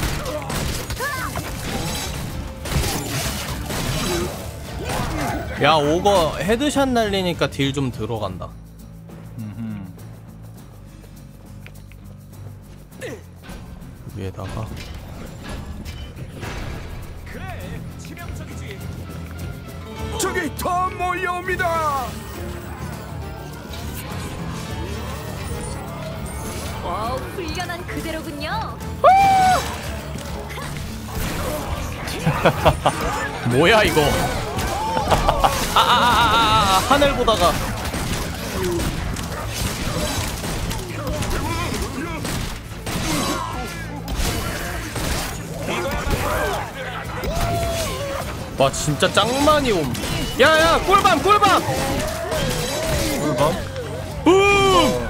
야, 오거 헤드샷 날리니까 딜 좀 들어간다.
음흠.
위에다가
그래 치명적이지.
저기 더 몰려옵니다.
와, 훈련한 그대로군요.
뭐야 이거? 아아아아 아, 아, 하늘 보다가 와, 진짜 짱 많이 옴. 야야, 꿀밤 꿀밤.
꿀밤?
붐.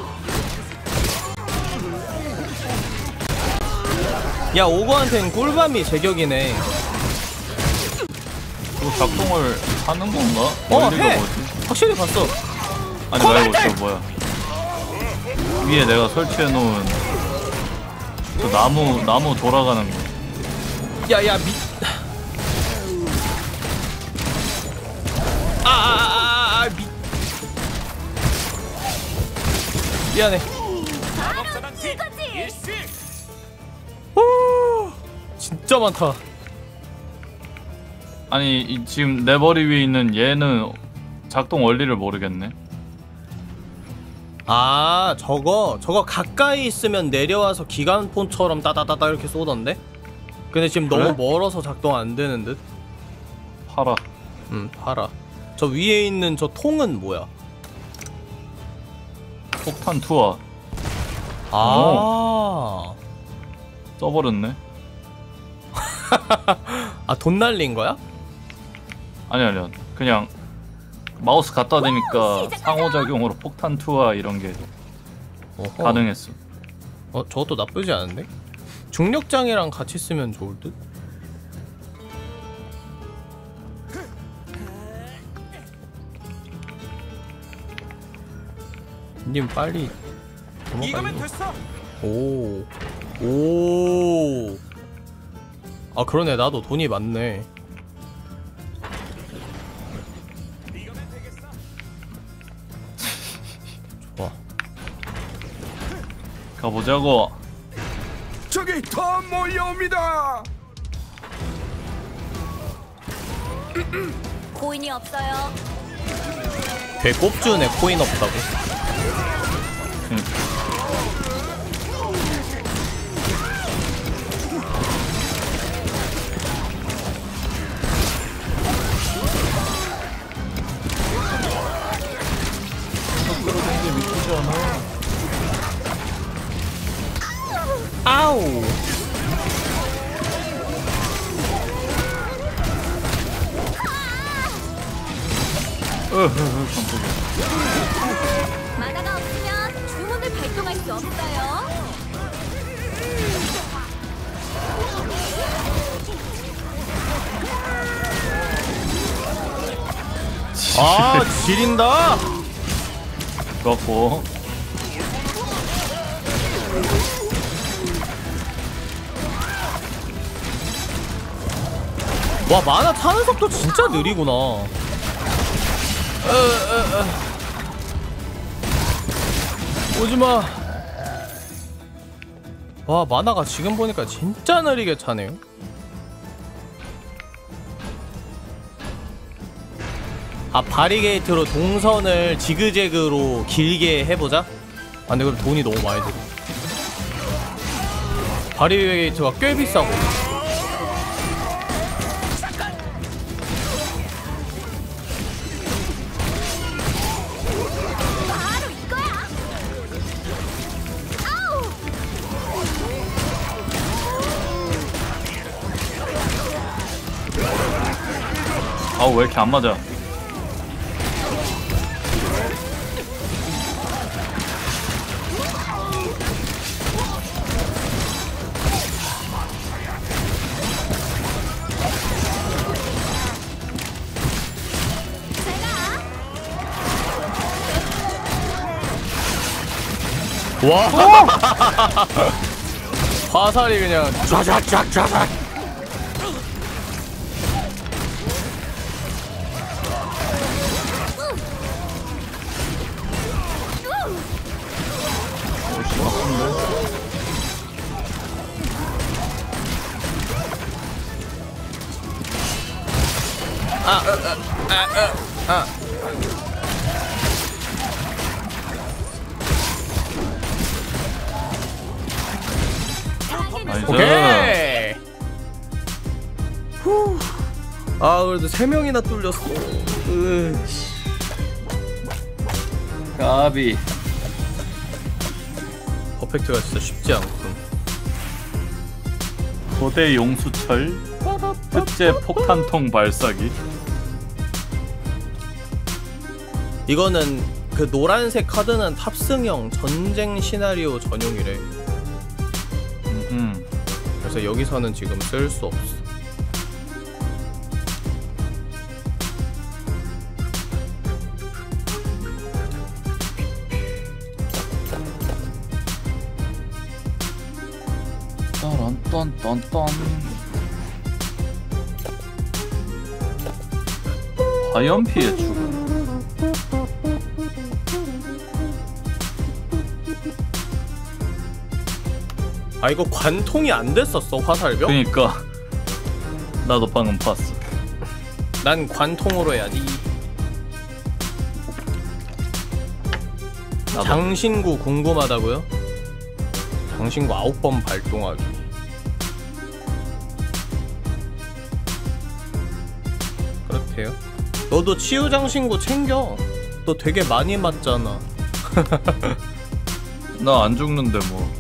야, 오거한텐 꿀밤이 제격이네.
이거 작동을 하는 건가?
어,
원리가
해.
뭐지?
확실히 봤어.
아니 말고 저 뭐야? 위에 내가 설치해 놓은 저 나무 나무 돌아가는 거.
야야 미. 아아아아 미. 미안해.
마법사단티 일시.
오, 진짜 많다.
아니 이, 지금 내 머리 위에 있는 얘는 작동 원리를 모르겠네.
아 저거 저거 가까이 있으면 내려와서 기관폰처럼 따다다다 이렇게 쏘던데? 근데 지금
그래?
너무 멀어서 작동 안 되는 듯?
팔아.
음 봐라. 저 위에 있는 저 통은 뭐야?
폭탄 투하.
아,
써버렸네.
아 돈 날린 거야?
아니 아니야. 그냥 마우스 갖다 대니까 상호작용으로 폭탄 투하 이런 게
어허.
가능했어.
어 저것도 나쁘지 않은데? 중력장애랑 같이 쓰면 좋을 듯? 님 빨리
이거면
넘어가요.
됐어.
오. 오. 아 그러네 나도 돈이 많네.
이거면 되겠어.
좋아.
가보자고.
저기 더 몰려옵니다.
코인이 없어요.
배꼽주네 코인 없다고.
응.
아우.
만화가 없으면 주문을 발동할 수 없어요.
아 지린다.
그렇고.
와 만화 차는 속도 진짜 느리구나. 어, 어, 어. 오지마. 와 만화가 지금 보니까 진짜 느리게 차네요. 아 바리게이트로 동선을 지그재그로 길게 해보자. 아 근데 그럼 돈이 너무 많이 들어. 바리게이트가 꽤 비싸고.
바로 이거야. 아우.
아우 왜 이렇게 안 맞아?
와 화살이 그냥 쫙쫙쫙쫙. 아, 아, 아, 아, 아.
나이스.
오케이. 후. 아 그래도 세 명이나 뚫렸어. 으.
까비.
퍼펙트가 진짜 쉽지 않군.
고대 용수철 특제 폭탄통 발사기.
이거는 그 노란색 카드는 탑승형 전쟁 시나리오 전용이래.
음.
그래서 여기서는 지금 쓸 수 없어.
딴딴딴딴. 화염피해 죽음.
아 이거 관통이 안 됐었어 화살벽?
그니까 나도 방금 봤어.
난 관통으로 해야지.
나도.
장신구 궁금하다고요? 장신구 아홉 번 발동하기. 그렇대요. 너도 치유 장신구 챙겨. 너 되게 많이 맞잖아.
나 안 죽는데 뭐.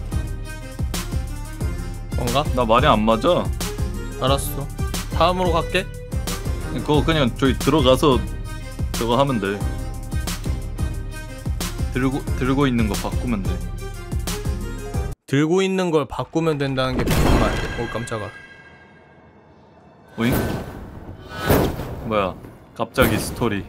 뭔가?
나 많이 안 맞아.
알았어. 다음으로 갈게.
그거 그냥 저기 들어가서 저거 하면 돼. 들고 들고 있는 거 바꾸면 돼.
들고 있는 걸 바꾸면 된다는 게 무슨 말이야? 오 깜짝아.
오잉? 뭐야? 갑자기 스토리.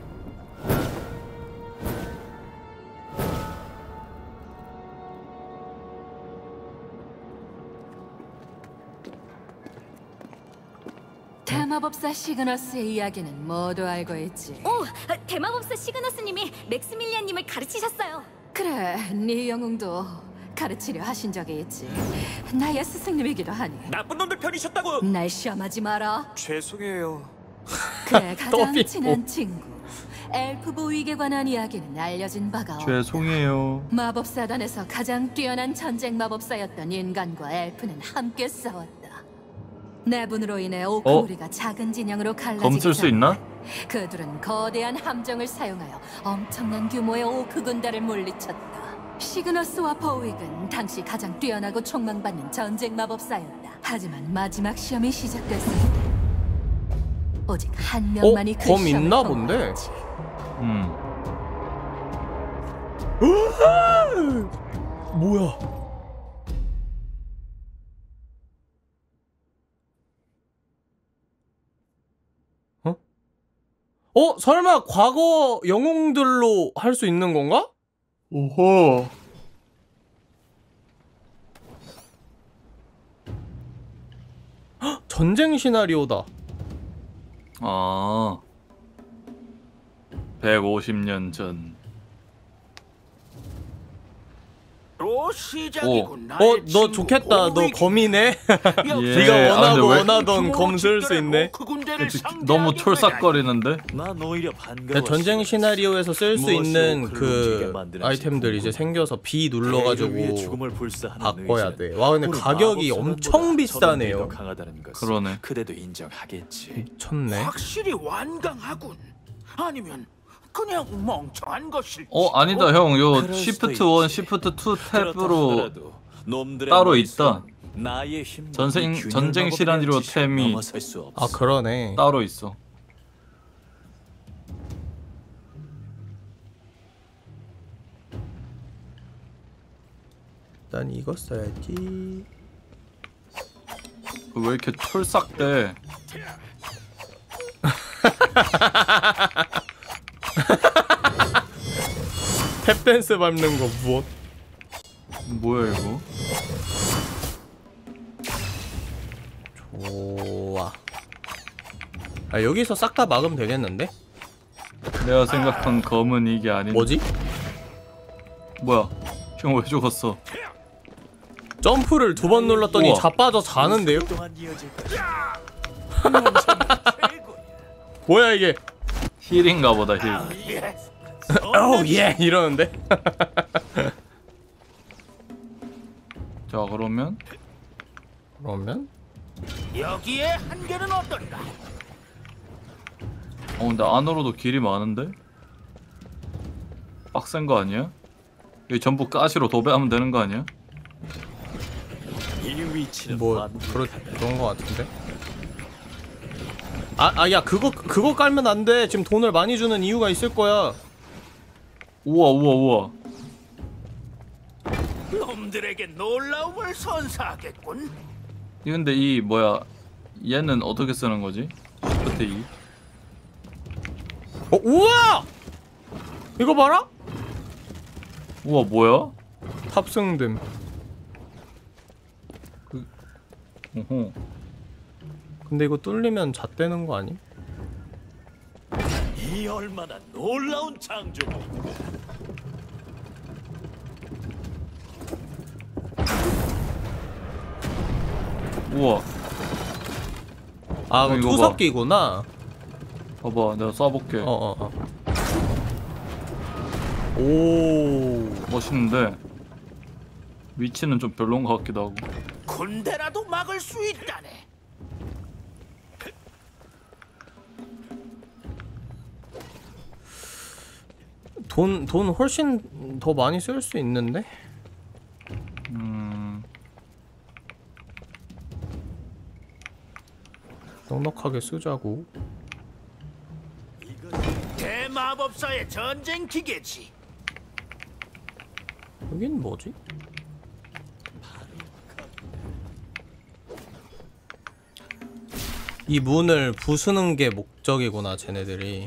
대마법사 시그너스의 이야기는 모두 알고 있지.
오, 대마법사 시그너스님이 맥스밀리안님을 가르치셨어요.
그래, 네 영웅도 가르치려 하신 적이 있지. 나의 스승님이기도 하니.
나쁜 놈들 편이셨다고.
날 시험하지 마라.
죄송해요.
그래, 가장
삐고.
친한 친구. 엘프 보위에 관한 이야기는 알려진 바가 없다.
죄송해요.
마법사단에서 가장 뛰어난 전쟁 마법사였던 인간과 엘프는 함께 싸웠다. 내분으로 인해 오크무리가 작은 진영으로 갈라지기
검 쓸 수
전에
있나?
그들은 거대한 함정을 사용하여 엄청난 규모의 오크 군대를 물리쳤다. 시그너스와 버윅은 당시 가장 뛰어나고 촉망받는 전쟁 마법사였다. 하지만 마지막 시험이 시작됐을 때 오직 한 명만이
어?
그
검
시험을
있나 본데?
통과했지.
음.
뭐야? 어? 어? 설마 과거 영웅들로 할 수 있는 건가? 오호. 헉, 전쟁 시나리오다.
아. 백오십 년 전.
또 시작이군. 나의
어, 너
친구
좋겠다. 너
보위기.
검이네.
역시
예.
네가
아,
원하고
근데 왜-
원하던 검 쓸 수 있네.
그 군대를
너무
상대하게
촐싹거리는데?
난 오히려
야,
반가워.
전쟁 시나리오에서 쓸 수
무엇이
있는
오크를
그
움직이게 만드는지
아이템들 이제
궁금해.
생겨서 B
대의를 위해
눌러가지고
죽음을 불사하는
바꿔야
의지는
돼. 와 근데
우리
가격이
마법사단보다
엄청 비싸네요.
저런 더 강하다는 것을
그러네.
그대도 인정하겠지.
미쳤네.
확실히 완강하군. 아니면 그냥 멍청한 것일지.
어 아니다 형. 요
그럴 수도
시프트
있지.
일, 시프트 이 탭으로
그렇다 놈들의
따로 있다.
머릿속은 나의 힘,
전생-
이 균열
전쟁
마법에
시나리오
대한 지식을
템이-
넘어설 수 없어.
아 그러네.
따로 있어.
난 이거 써야지.
왜 이렇게 촐싹대?
탭댄스 밟는 거 무엇?
뭐야 이거?
좋아. 아 여기서 싹 다 막으면 되겠는데?
내가 생각한 검은 이게 아닌데.
뭐지?
뭐야? 형 왜 죽었어?
점프를 두 번 눌렀더니
우와.
자빠져 자는데요?
동안 이어질 거야.
뭐야 이게?
힐인가 보다 힐.
어우 예 이러는데?
자 그러면
그러면?
여기에 한계는 어떤가?
어 근데 안으로도 길이 많은데? 빡센 거 아니야? 여기 전부 가시로 도배하면 되는 거 아니야?
이 위치는
뭐
완벽.
그런 그런 거 같은데? 아 아 야 그거 그거 깔면 안 돼. 지금 돈을 많이 주는 이유가 있을 거야.
우와 우와 우와.
놈들에게 놀라움을 선사하겠군.
이 근데 이 뭐야? 얘는 어떻게 쓰는 거지? 끝에 이.
어 우와! 이거 봐라?
우와 뭐야?
탑승됨.
어허.
근데 이거 뚫리면 잣되는 거 아니?
이 얼마나 놀라운 창조물인가.
우와.
아,
이거
그
봐.
투석기구나.
봐봐, 내가 쏴볼게.
어, 어, 어. 오.
멋있는데 위치는 좀 별론 것 같기도 하고.
군대라도 막을 수 있다네.
돈, 돈 훨씬 더 많이 쓸 수 있는데?
음,
넉넉하게 쓰자고.
대마법사의 전쟁 기계지.
여긴 뭐지? 이 문을 부수는 게 목적이구나, 쟤네들이.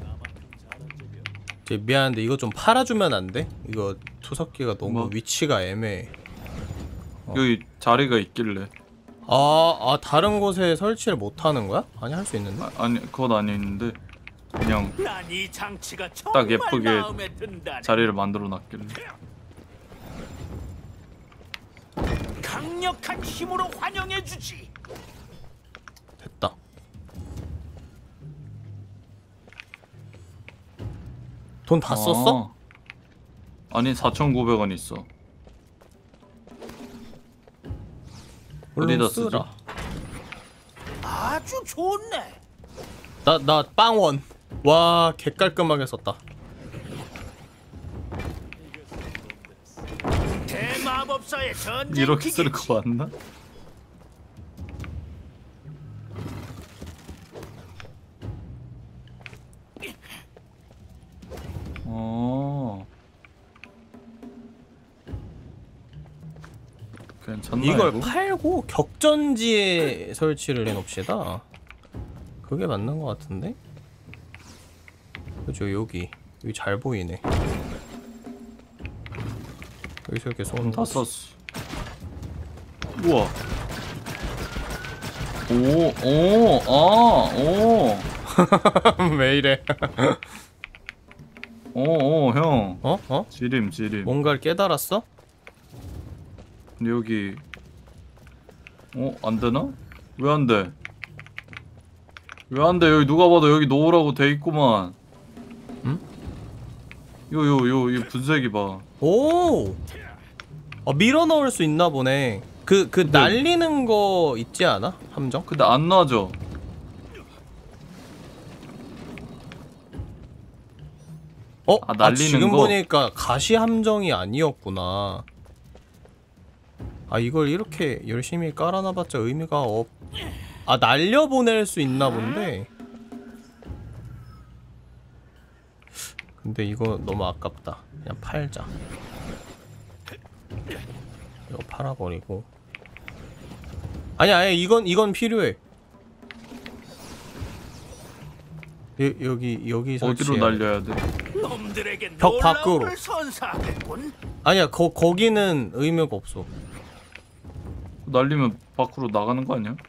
이제 미안한데 이거 좀 팔아주면 안 돼? 이거 투석기가 너무
뭐?
위치가 애매해.
여기 자리가 있길래.
아, 아 다른 곳에 설치를 못 하는 거야? 아니, 할 수 있는데?
아, 아니 그건 아닌데 그냥
난 이 장치가
딱
정말
예쁘게
마음에 든다네.
자리를 만들어 놨길래.
강력한 힘으로 환영해 주지.
됐다. 돈 다 썼어?
아, 아니 사천구백 원 있어.
얼른
어디다 쓰지?
쓰라.
아주 좋네.
나, 나 빵원. 와, 개 깔끔하게 썼다.
대마법사의 전쟁
이렇게 쓸
기계지.
거 맞나? 어. 괜찮나
이걸
이거?
팔고 격전지에 설치를 해놓읍시다. 그게 맞는 것 같은데? 그죠, 여기. 여기 잘 보이네. 여기서 이렇게 쏘는
다
거지.
썼어. 우와. 오, 오, 아, 오.
왜 이래?
오, 오, 형.
어? 어?
지림, 지림.
뭔가를 깨달았어?
근데 여기 어? 안 되나? 왜 안 돼? 왜 안 돼? 여기 누가 봐도 여기 놓으라고 돼 있구만.
응?
요, 요, 요, 이 분쇄기 봐.
오! 어, 밀어 넣을 수 있나 보네. 그, 그
근데-
날리는 거 있지 않아? 함정?
근데 안 놔져.
어?
아,
아,
날리는
지금
거?
보니까 가시 함정이 아니었구나. 아, 이걸 이렇게 열심히 깔아놔봤자 의미가 없... 아, 날려보낼 수 있나 본데? 근데 이거 너무 아깝다. 그냥 팔자. 이거 팔아버리고. 아니, 아니, 이건, 이건 필요해. 여, 여기, 여기 설치해.
어디로 날려야 돼?
놈들에게
벽 밖으로.
놀라움을 선사하겠군.
아니야, 거, 거기는 의미가 없어.
날리면 밖으로 나가는 거 아니야?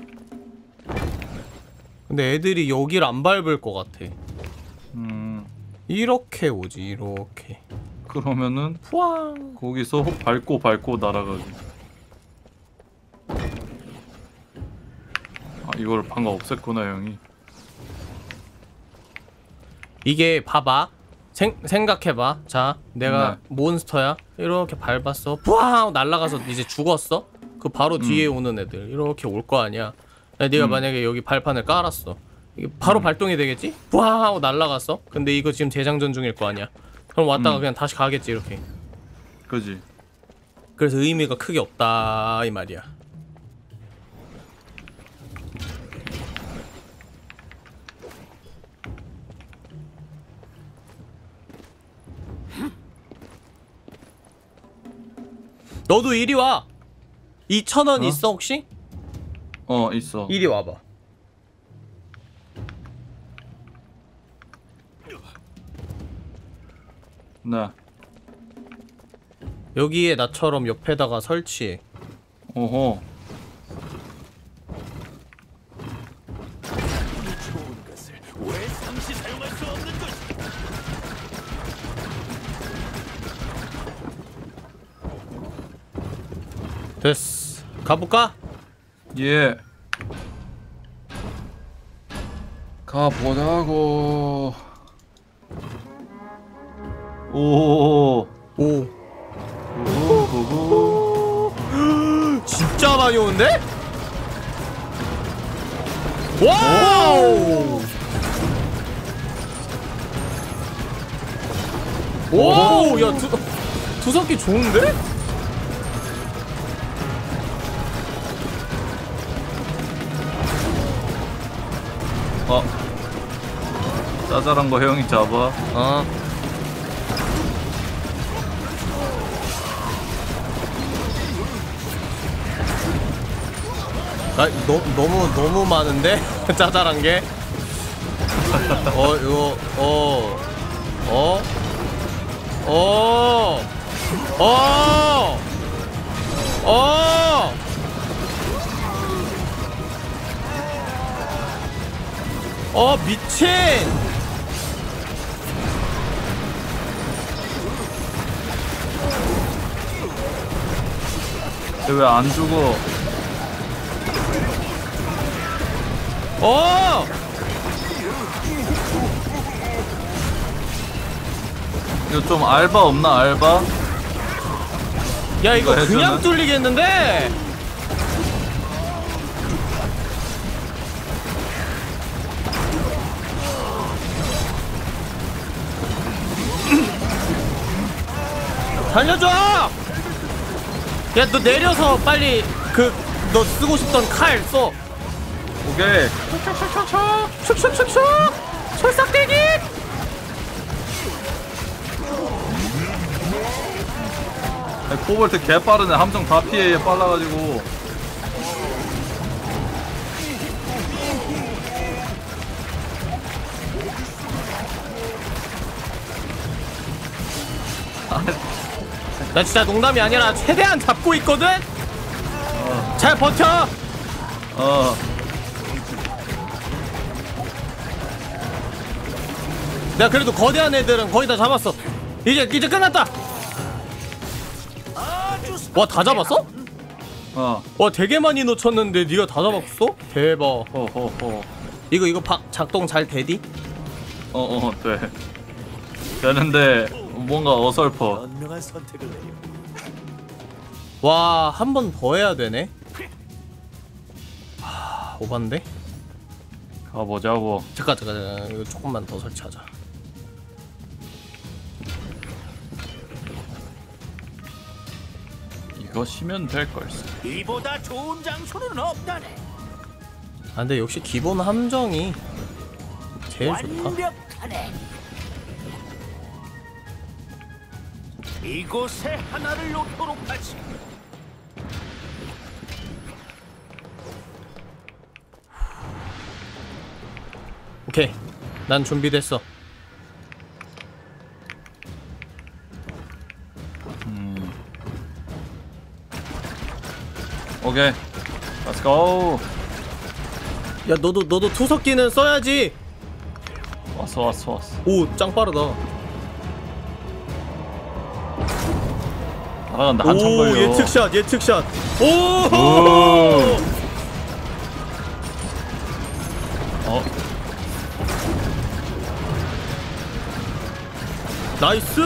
근데 애들이 여길 안 밟을 것 같아.
음,
이렇게 오지, 이렇게.
그러면은
푸앙.
거기서 밟고 밟고 날아가기. 아, 이걸 방금 없앴구나 형이.
이게 봐봐. 생, 생각해봐. 자, 내가
네.
몬스터야. 이렇게 밟았어. 푸앙 날아가서 이제 죽었어. 그 바로 뒤에
음.
오는 애들 이렇게 올 거 아니야. 네가
음.
만약에 여기 발판을 깔았어. 이게 바로
음.
발동이 되겠지? 푸앙 하고 날아갔어. 근데 이거 지금 재장전 중일 거 아니야. 그럼 왔다가
음.
그냥 다시 가겠지, 이렇게.
그지?
그래서 의미가 크게 없다 이 말이야. 너도 이리 와. 이천 원
어?
있어 혹시?
어, 있어.
이리 와봐.
네.
여기에 나처럼 옆에다가 설치해.
오호.
좋은 것을 왜 상시 사용할 수
가볼까?
예. 가보자고. 오.
오.
오오오.
진짜 많이 오는데? 와우! 오! 야, 두, 두석기 좋은데?
어. 짜잘한 거 형이 잡아.
어. 나 너, 너무 너무 많은데 짜잘한 게. 어 이거 어 어 어 어 어 어 미친.
왜 안 죽어?
어!
이거 좀 알바 없나 알바?
야 이거
이거
그냥
해주는?
뚫리겠는데? 달려줘! 야 너 내려서 빨리 그 너 쓰고 싶던 칼 써.
오케이.
슉슉슉슉! 철삭대기!
코볼트 개 빠르네. 함정 다 피해. 얘 빨라가지고.
나 진짜 농담이 아니라 최대한 잡고 있거든?
어.
잘 버텨!
어.
내가 그래도 거대한 애들은 거의 다 잡았어. 이제 이제 끝났다. 와 다 잡았어?
어.
와 되게 많이 놓쳤는데 네가 다 잡았어? 대박.
호호호.
이거 이거 박 작동 잘 되디?
어어 돼. 되는데 뭔가 어설퍼.
현명한 선택을 내려.
와 한 번 더 해야 되네. 하 오반데?
가보자고.
잠깐 잠깐 잠깐 이거 조금만 더 설치하자.
이거 쉬면 될 걸세.
이보다 좋은 장소는 없다네.
아 근데 역시 기본 함정이 제일 좋다.
완벽하네. 이곳에 하나를 놓도록 하지.
오케이 난 준비됐어.
음. 오케이. Let's go.
야 너도 너도 투석기는 써야지.
왔어 왔어 왔어.
오 짱 빠르다.
날아간다. 한참
오
걸려.
예측샷 예측샷. 오.
오. 어.
나이스.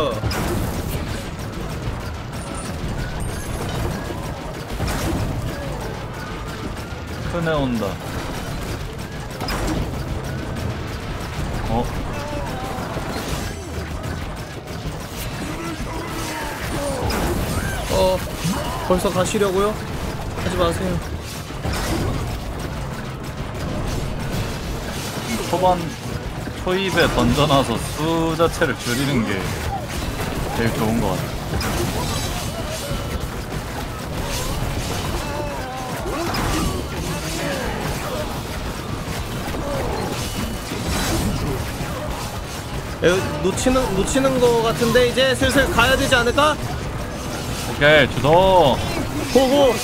큰애 온다. 어.
어 벌써 가시려고요? 하지 마세요.
초반 초입에 던져놔서 수 자체를 줄이는 게 제일 좋은 것 같아.
에, 놓치는 놓치는 거 같은데 이제 슬슬 가야 되지 않을까?
오케이 주도.
고고.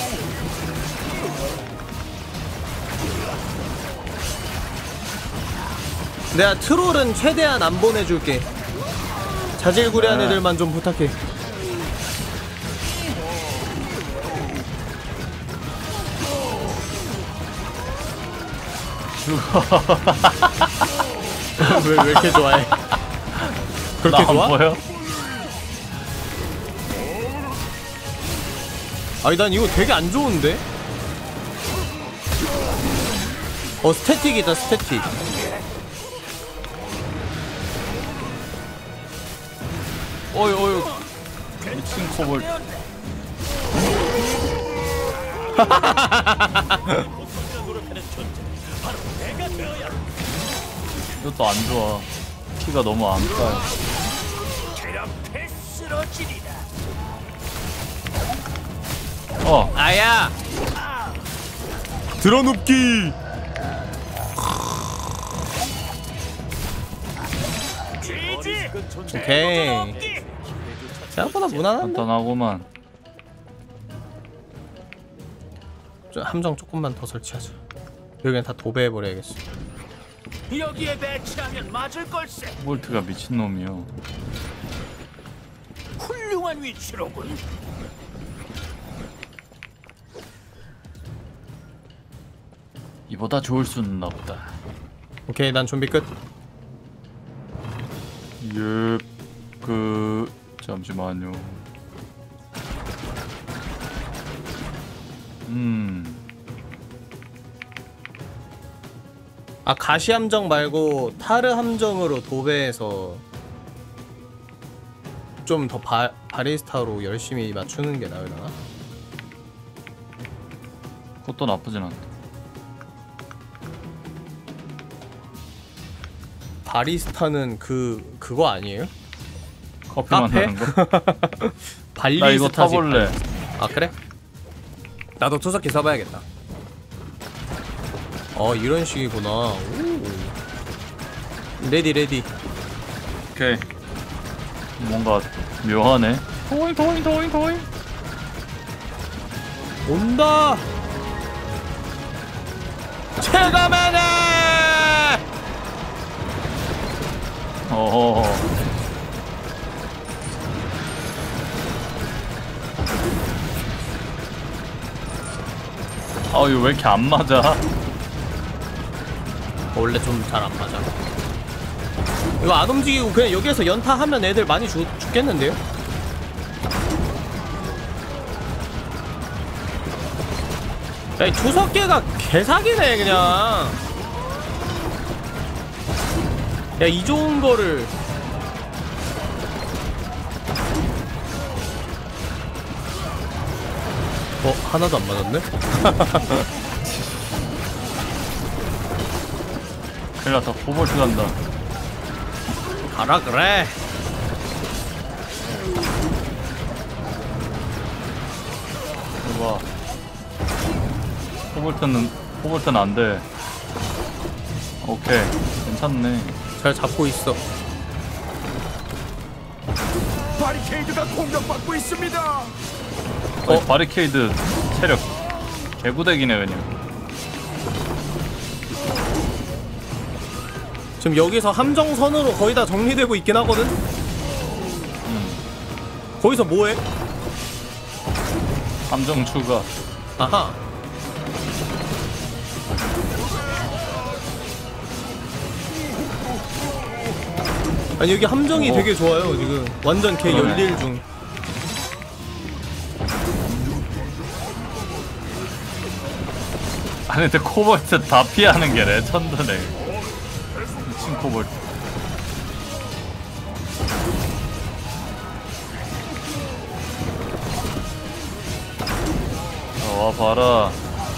내가 트롤은 최대한 안 보내줄게. 자질구레한
네.
애들만 좀 부탁해. 왜, 왜 이렇게 좋아해? 그렇게
나 안
좋아?
보여?
아니 난 이거 되게 안 좋은데? 어 스태틱이다 스태틱.
어이 어이 미친 코볼. 이것도 안 좋아. 키가 너무 안 까요.
그렇게 쓰러지리라.
어
아야! 드러눕기!
쥐지.
오케이. 생각보다 무난한데?
간단하구만.
좀 함정 조금만 더 설치하자. 여기는 다 도배해버려야겠어.
여기에 배치하면 맞을 걸세.
코볼트가 미친놈이요.
훌륭한 위치로군.
이보다 좋을 수는 없다.
오케이 난 준비 끝.
예, 그 잠시만요. 음,
아 가시 함정 말고 타르 함정으로 도배해서 좀 더 바리스타로 열심히 맞추는 게 나으려나?
그것도 나쁘진 않다.
바리스타는 그 그거 아니에요?
커피
카페?
만드는 거?
발리스타지.
나 이거 타볼래.
아 그래? 나도 투석기 써봐야겠다. 어 이런 식이구나. 오. 레디 레디.
오케이. 뭔가 묘하네. 도잉 도잉 도잉 도잉.
온다. 체감하네.
어허허. 아 이거 왜 이렇게 안 맞아?
원래 좀 잘 안 맞아. 이거 안 움직이고 그냥 여기에서 연타하면 애들 많이 죽, 죽겠는데요? 야, 이 주석계가 개사기네 그냥. 야, 이 좋은 거를. 어? 하나도 안 맞았네?
큰일 났다. 코볼트 간다.
가라 그래.
봐봐. 코볼트는 코볼트는 안 돼. 오케이. 괜찮네.
잘 잡고 있어.
바리케이드가 공격받고 있습니다.
어? 바리케이드 체력 개구대기네 그냥.
지금 여기서 함정선으로 거의 다 정리되고 있긴 하거든? 거기서 뭐해?
함정 추가.
아하. 아니 여기 함정이
오.
되게 좋아요 지금. 완전 개
그러네.
열일 중.
아니 근데 코볼트 다 피하는 게 레전드네. 미친 코볼트. 자, 와 봐라.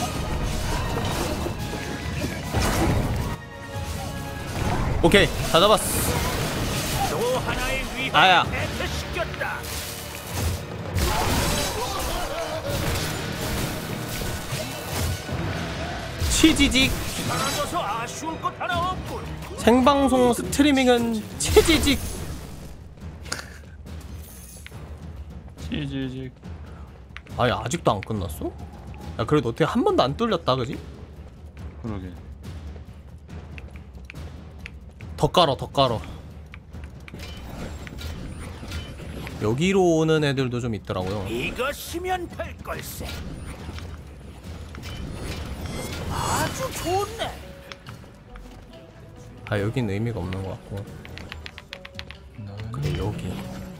오케이 다 잡았어.
또 하나의 위협을
아야.
배제시켰다.
치지직.
사라져서 아쉬울 것 하나 없군.
생방송 스트리밍은 치지직.
치즈직.
아니 아직도 안 끝났어? 야 그래도 어떻게 한 번도 안 뚫렸다 그지?
그러게.
더 깔어 더 깔어. 여기로 오는 애들도 좀 있더라고요.
이것이면 될 걸세. 아주 좋네.
아 여긴 의미가 없는 것 같고. 그래 여기.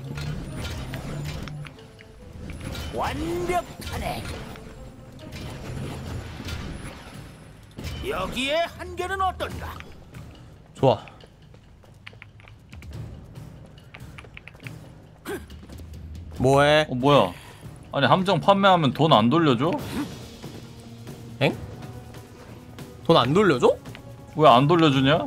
완벽하네. 여기에 한계는 어떤가?
좋아. 뭐해?
어 뭐야? 아니 함정 판매하면 돈 안 돌려줘?
엥? 돈 안 돌려줘?
왜 안 돌려주냐?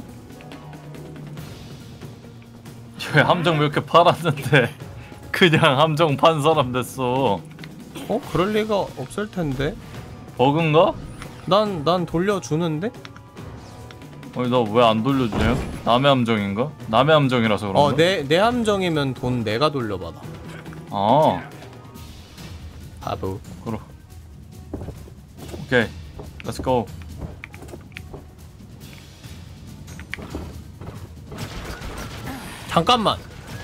왜 함정 몇 개 팔았는데 그냥 함정 판 사람 됐어.
어? 그럴 리가 없을 텐데.
버그인가?
난, 난 돌려주는데?
아니 나 왜 안 돌려주냐? 남의 함정인가? 남의 함정이라서 그런가?
어, 내, 내 함정이면 돈 내가 돌려받아.
아
바보.
그럼 오케이 렛츠 고.
잠깐만.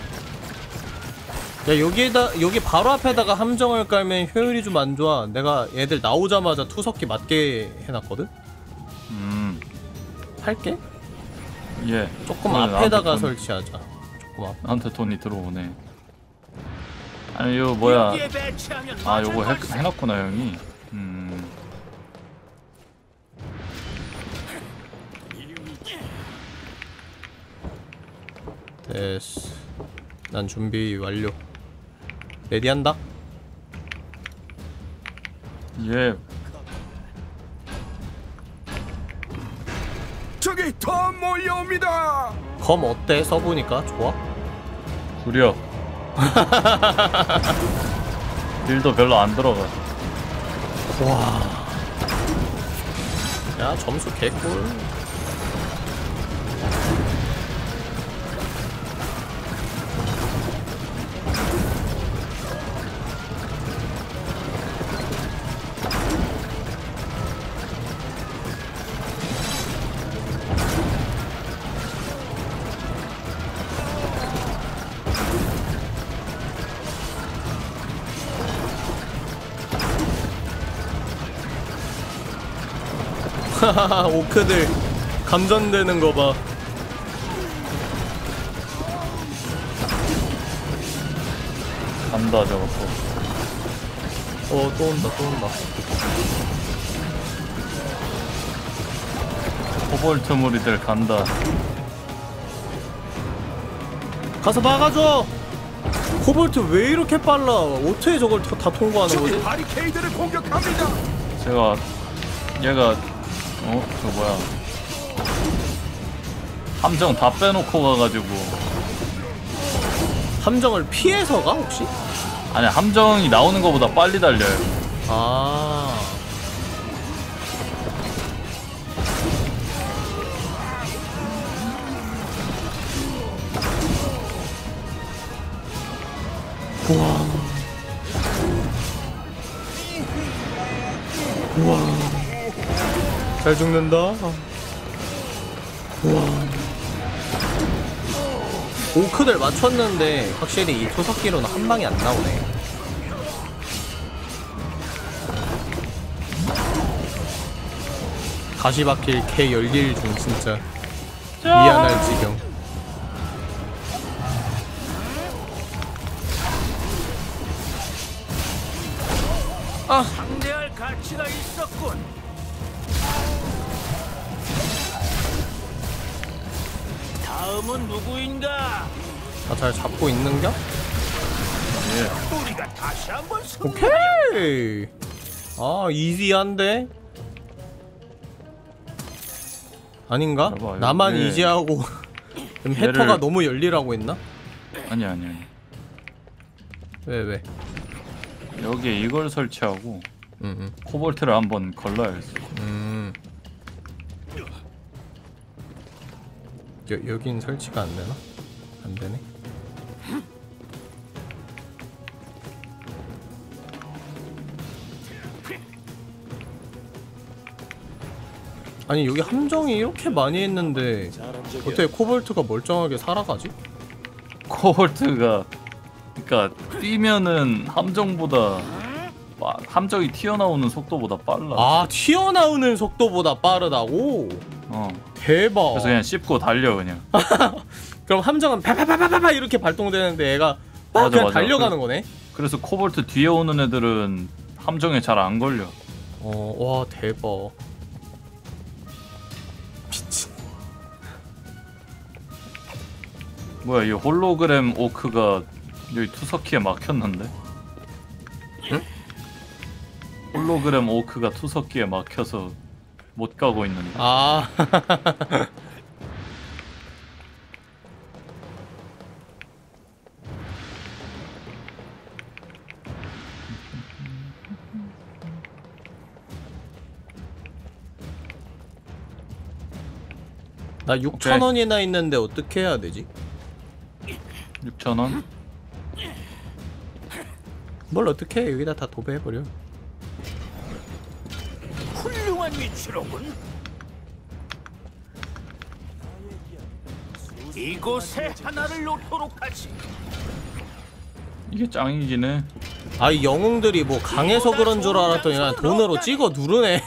야 여기에다 여기 바로 앞에다가 함정을 깔면 효율이 좀 안 좋아. 내가 얘들 나오자마자 투석기 맞게 해놨거든?
음
할게?
예.
조금
그래,
앞에다가
나한테 돈-
설치하자. 조금 앞.
나한테 돈이 들어오네. 아니 이거 뭐야?
여기에 배치하면
아
맞을
요거 해,
걸세.
해놨구나 형이. 음
됐어. 난 준비 완료. 레디한다.
예.
저기 더 몰려옵니다.
검 어때? 써보니까 좋아?
구려. 딜도 별로 안 들어가.
와. 야 점수 개꿀. 하하하 오크들 감전되는 거 봐.
간다 저거 또.
어 또 온다 또 온다.
코볼트 무리들 간다.
가서 막아줘. 코볼트 왜 이렇게 빨라? 어떻게 저걸 다, 다 통과하는
저기
거지?
바리케이드를 공격합니다.
제가 얘가 어? 저 뭐야 함정 다 빼놓고 가가지고.
함정을 피해서 가 혹시?
아니 함정이 나오는 거보다 빨리 달려요.
아. 우와. 우와. 잘 죽는다. 우와. 오크들 맞췄는데 확실히 이 토석기로는 한 방이 안 나오네. 가시박힐 개 열일 중 진짜 미안할 지경. 아
상대할 가치가 있었군. 다음은 누구인가?
아, 잘 잡고 있는겨?
우리가 다시 한번 승.
오케이. 아 이지한데? 아닌가?
봐봐,
나만
이게-
이지하고 그럼 해터가
얘를-
너무 열일하고 있나?
아니 아니 아니.
왜 왜?
여기에 이걸 설치하고
음,
코볼트를 한번 걸러야겠어.
음. 여, 여긴 설치가 안 되나? 안 되네. 아니 여기 함정이 이렇게 많이 했는데 어떻게 코볼트가 멀쩡하게 살아가지?
코볼트가 그러니까 뛰면은 함정보다 빠- 함정이 튀어나오는 속도보다 빨라.
아 튀어나오는 속도보다 빠르다고?
어
대박.
그래서 그냥 씹고 달려 그냥.
그럼 함정은 파파파파파 이렇게 발동되는데 얘가 막
맞아,
그냥
맞아.
달려가는
그-
거네.
그래서 코볼트 뒤에 오는 애들은 함정에 잘 안 걸려.
어, 와 대박. 미친.
뭐야 이 홀로그램 오크가 여기 투석키에 막혔는데?
응?
홀로그램 오크가 투석키에 막혀서 못 가고 있는데.
아. 나 육천 원이나 있는데 어떻게 해야 되지?
육천 원?
뭘 어떻게 해? 여기다 다 도배해버려.
훌륭한 위치로군. 이곳에 하나를 놓도록 하지.
이게 짱이긴 해.
아, 이 영웅들이 뭐 강해서 그런 줄 알았더니 그냥 돈으로 찍어 누르네.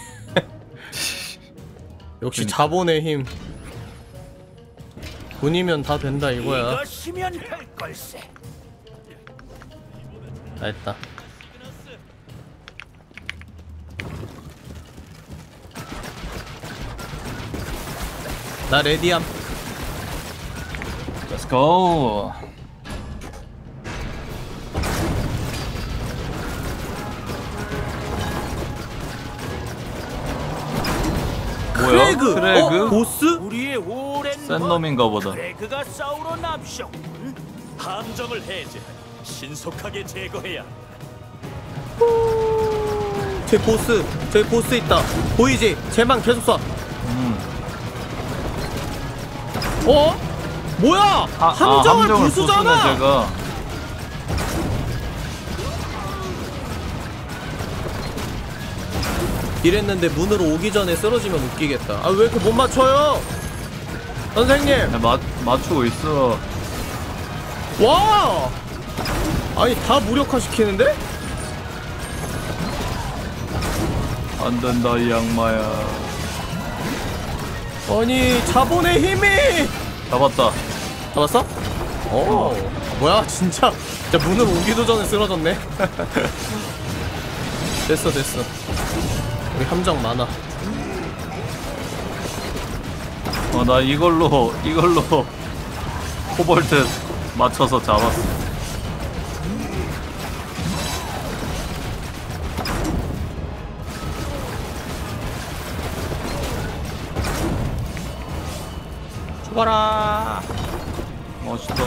역시
그러니까.
자본의 힘. 돈이면 다 된다 이거야.
이것이면 할 걸세.
다 했다. 나 레디함.
Let's go. 뭐야?
크레그.
크레그?
어? 보스?
우리의 오랜
센 놈인가 보다.
크레그가 싸우러 남셨군. 함정을 해제하여 신속하게 제거해야.
제 보스. 제 보스 있다. 보이지? 쟤만 계속 쏴.
음.
어? 뭐야?
아,
함정을,
아, 함정을
부수잖아.
부수네, 제가.
이랬는데 문으로 오기 전에 쓰러지면 웃기겠다. 아, 왜 이렇게 못 맞춰요? 선생님.
야, 맞, 맞추고 있어.
와! 아니 다 무력화 시키는데?
안 된다 이 양마야.
아니 자본의 힘이.
잡았다.
잡았어? 오. 뭐야 진짜 진짜 문으로 오기도 전에 쓰러졌네. 됐어 됐어. 우리 함정 많아.
어, 나 이걸로 이걸로 코볼트 맞춰서 잡았어.
죽어라.
멋있다.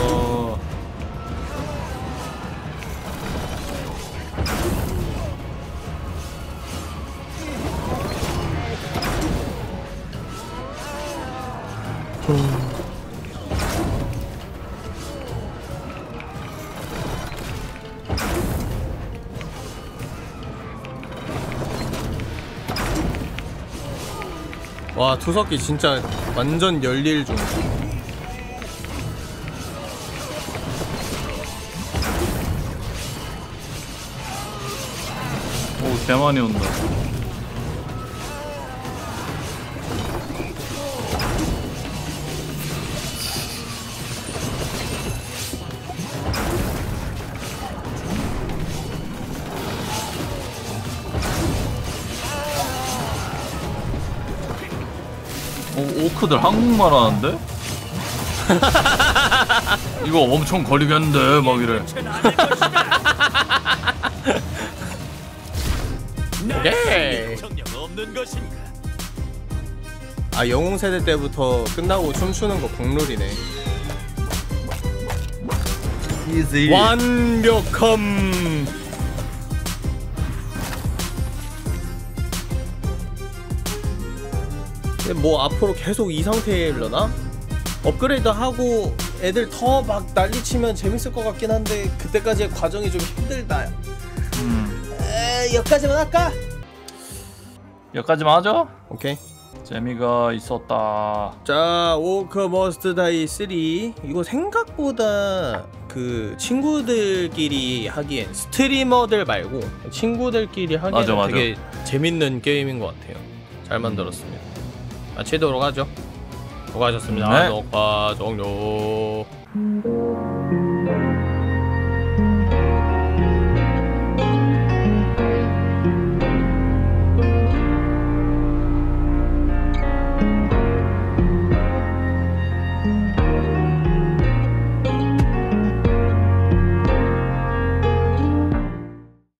와 투석기 진짜 완전 열일 중.
오, 개 많이 온다. 오, 오크들 한국말 하는데? 이거 엄청 걸리겠는데 막 이래.
오케이.
정령 없는 것인가?
아 영웅 세대 때부터 끝나고 춤추는 거 국룰이네.
이지.
완벽함. 근데 뭐 앞으로 계속 이 상태일려나? 업그레이드 하고 애들 더 막 난리치면 재밌을 것 같긴 한데 그때까지의 과정이 좀 힘들다.
음.
에, 여기까지만 할까?
여기까지만 하죠?
오케이.
재미가 있었다.
자, 오크 머스트 다이 쓰리. 이거 생각보다 그 친구들끼리 하기엔, 스트리머들 말고 친구들끼리 하기엔
맞아, 맞아.
되게 재밌는 게임인 것 같아요. 잘 만들었습니다. 마치도록 하죠. 수고하셨습니다.
네.
녹화 종료.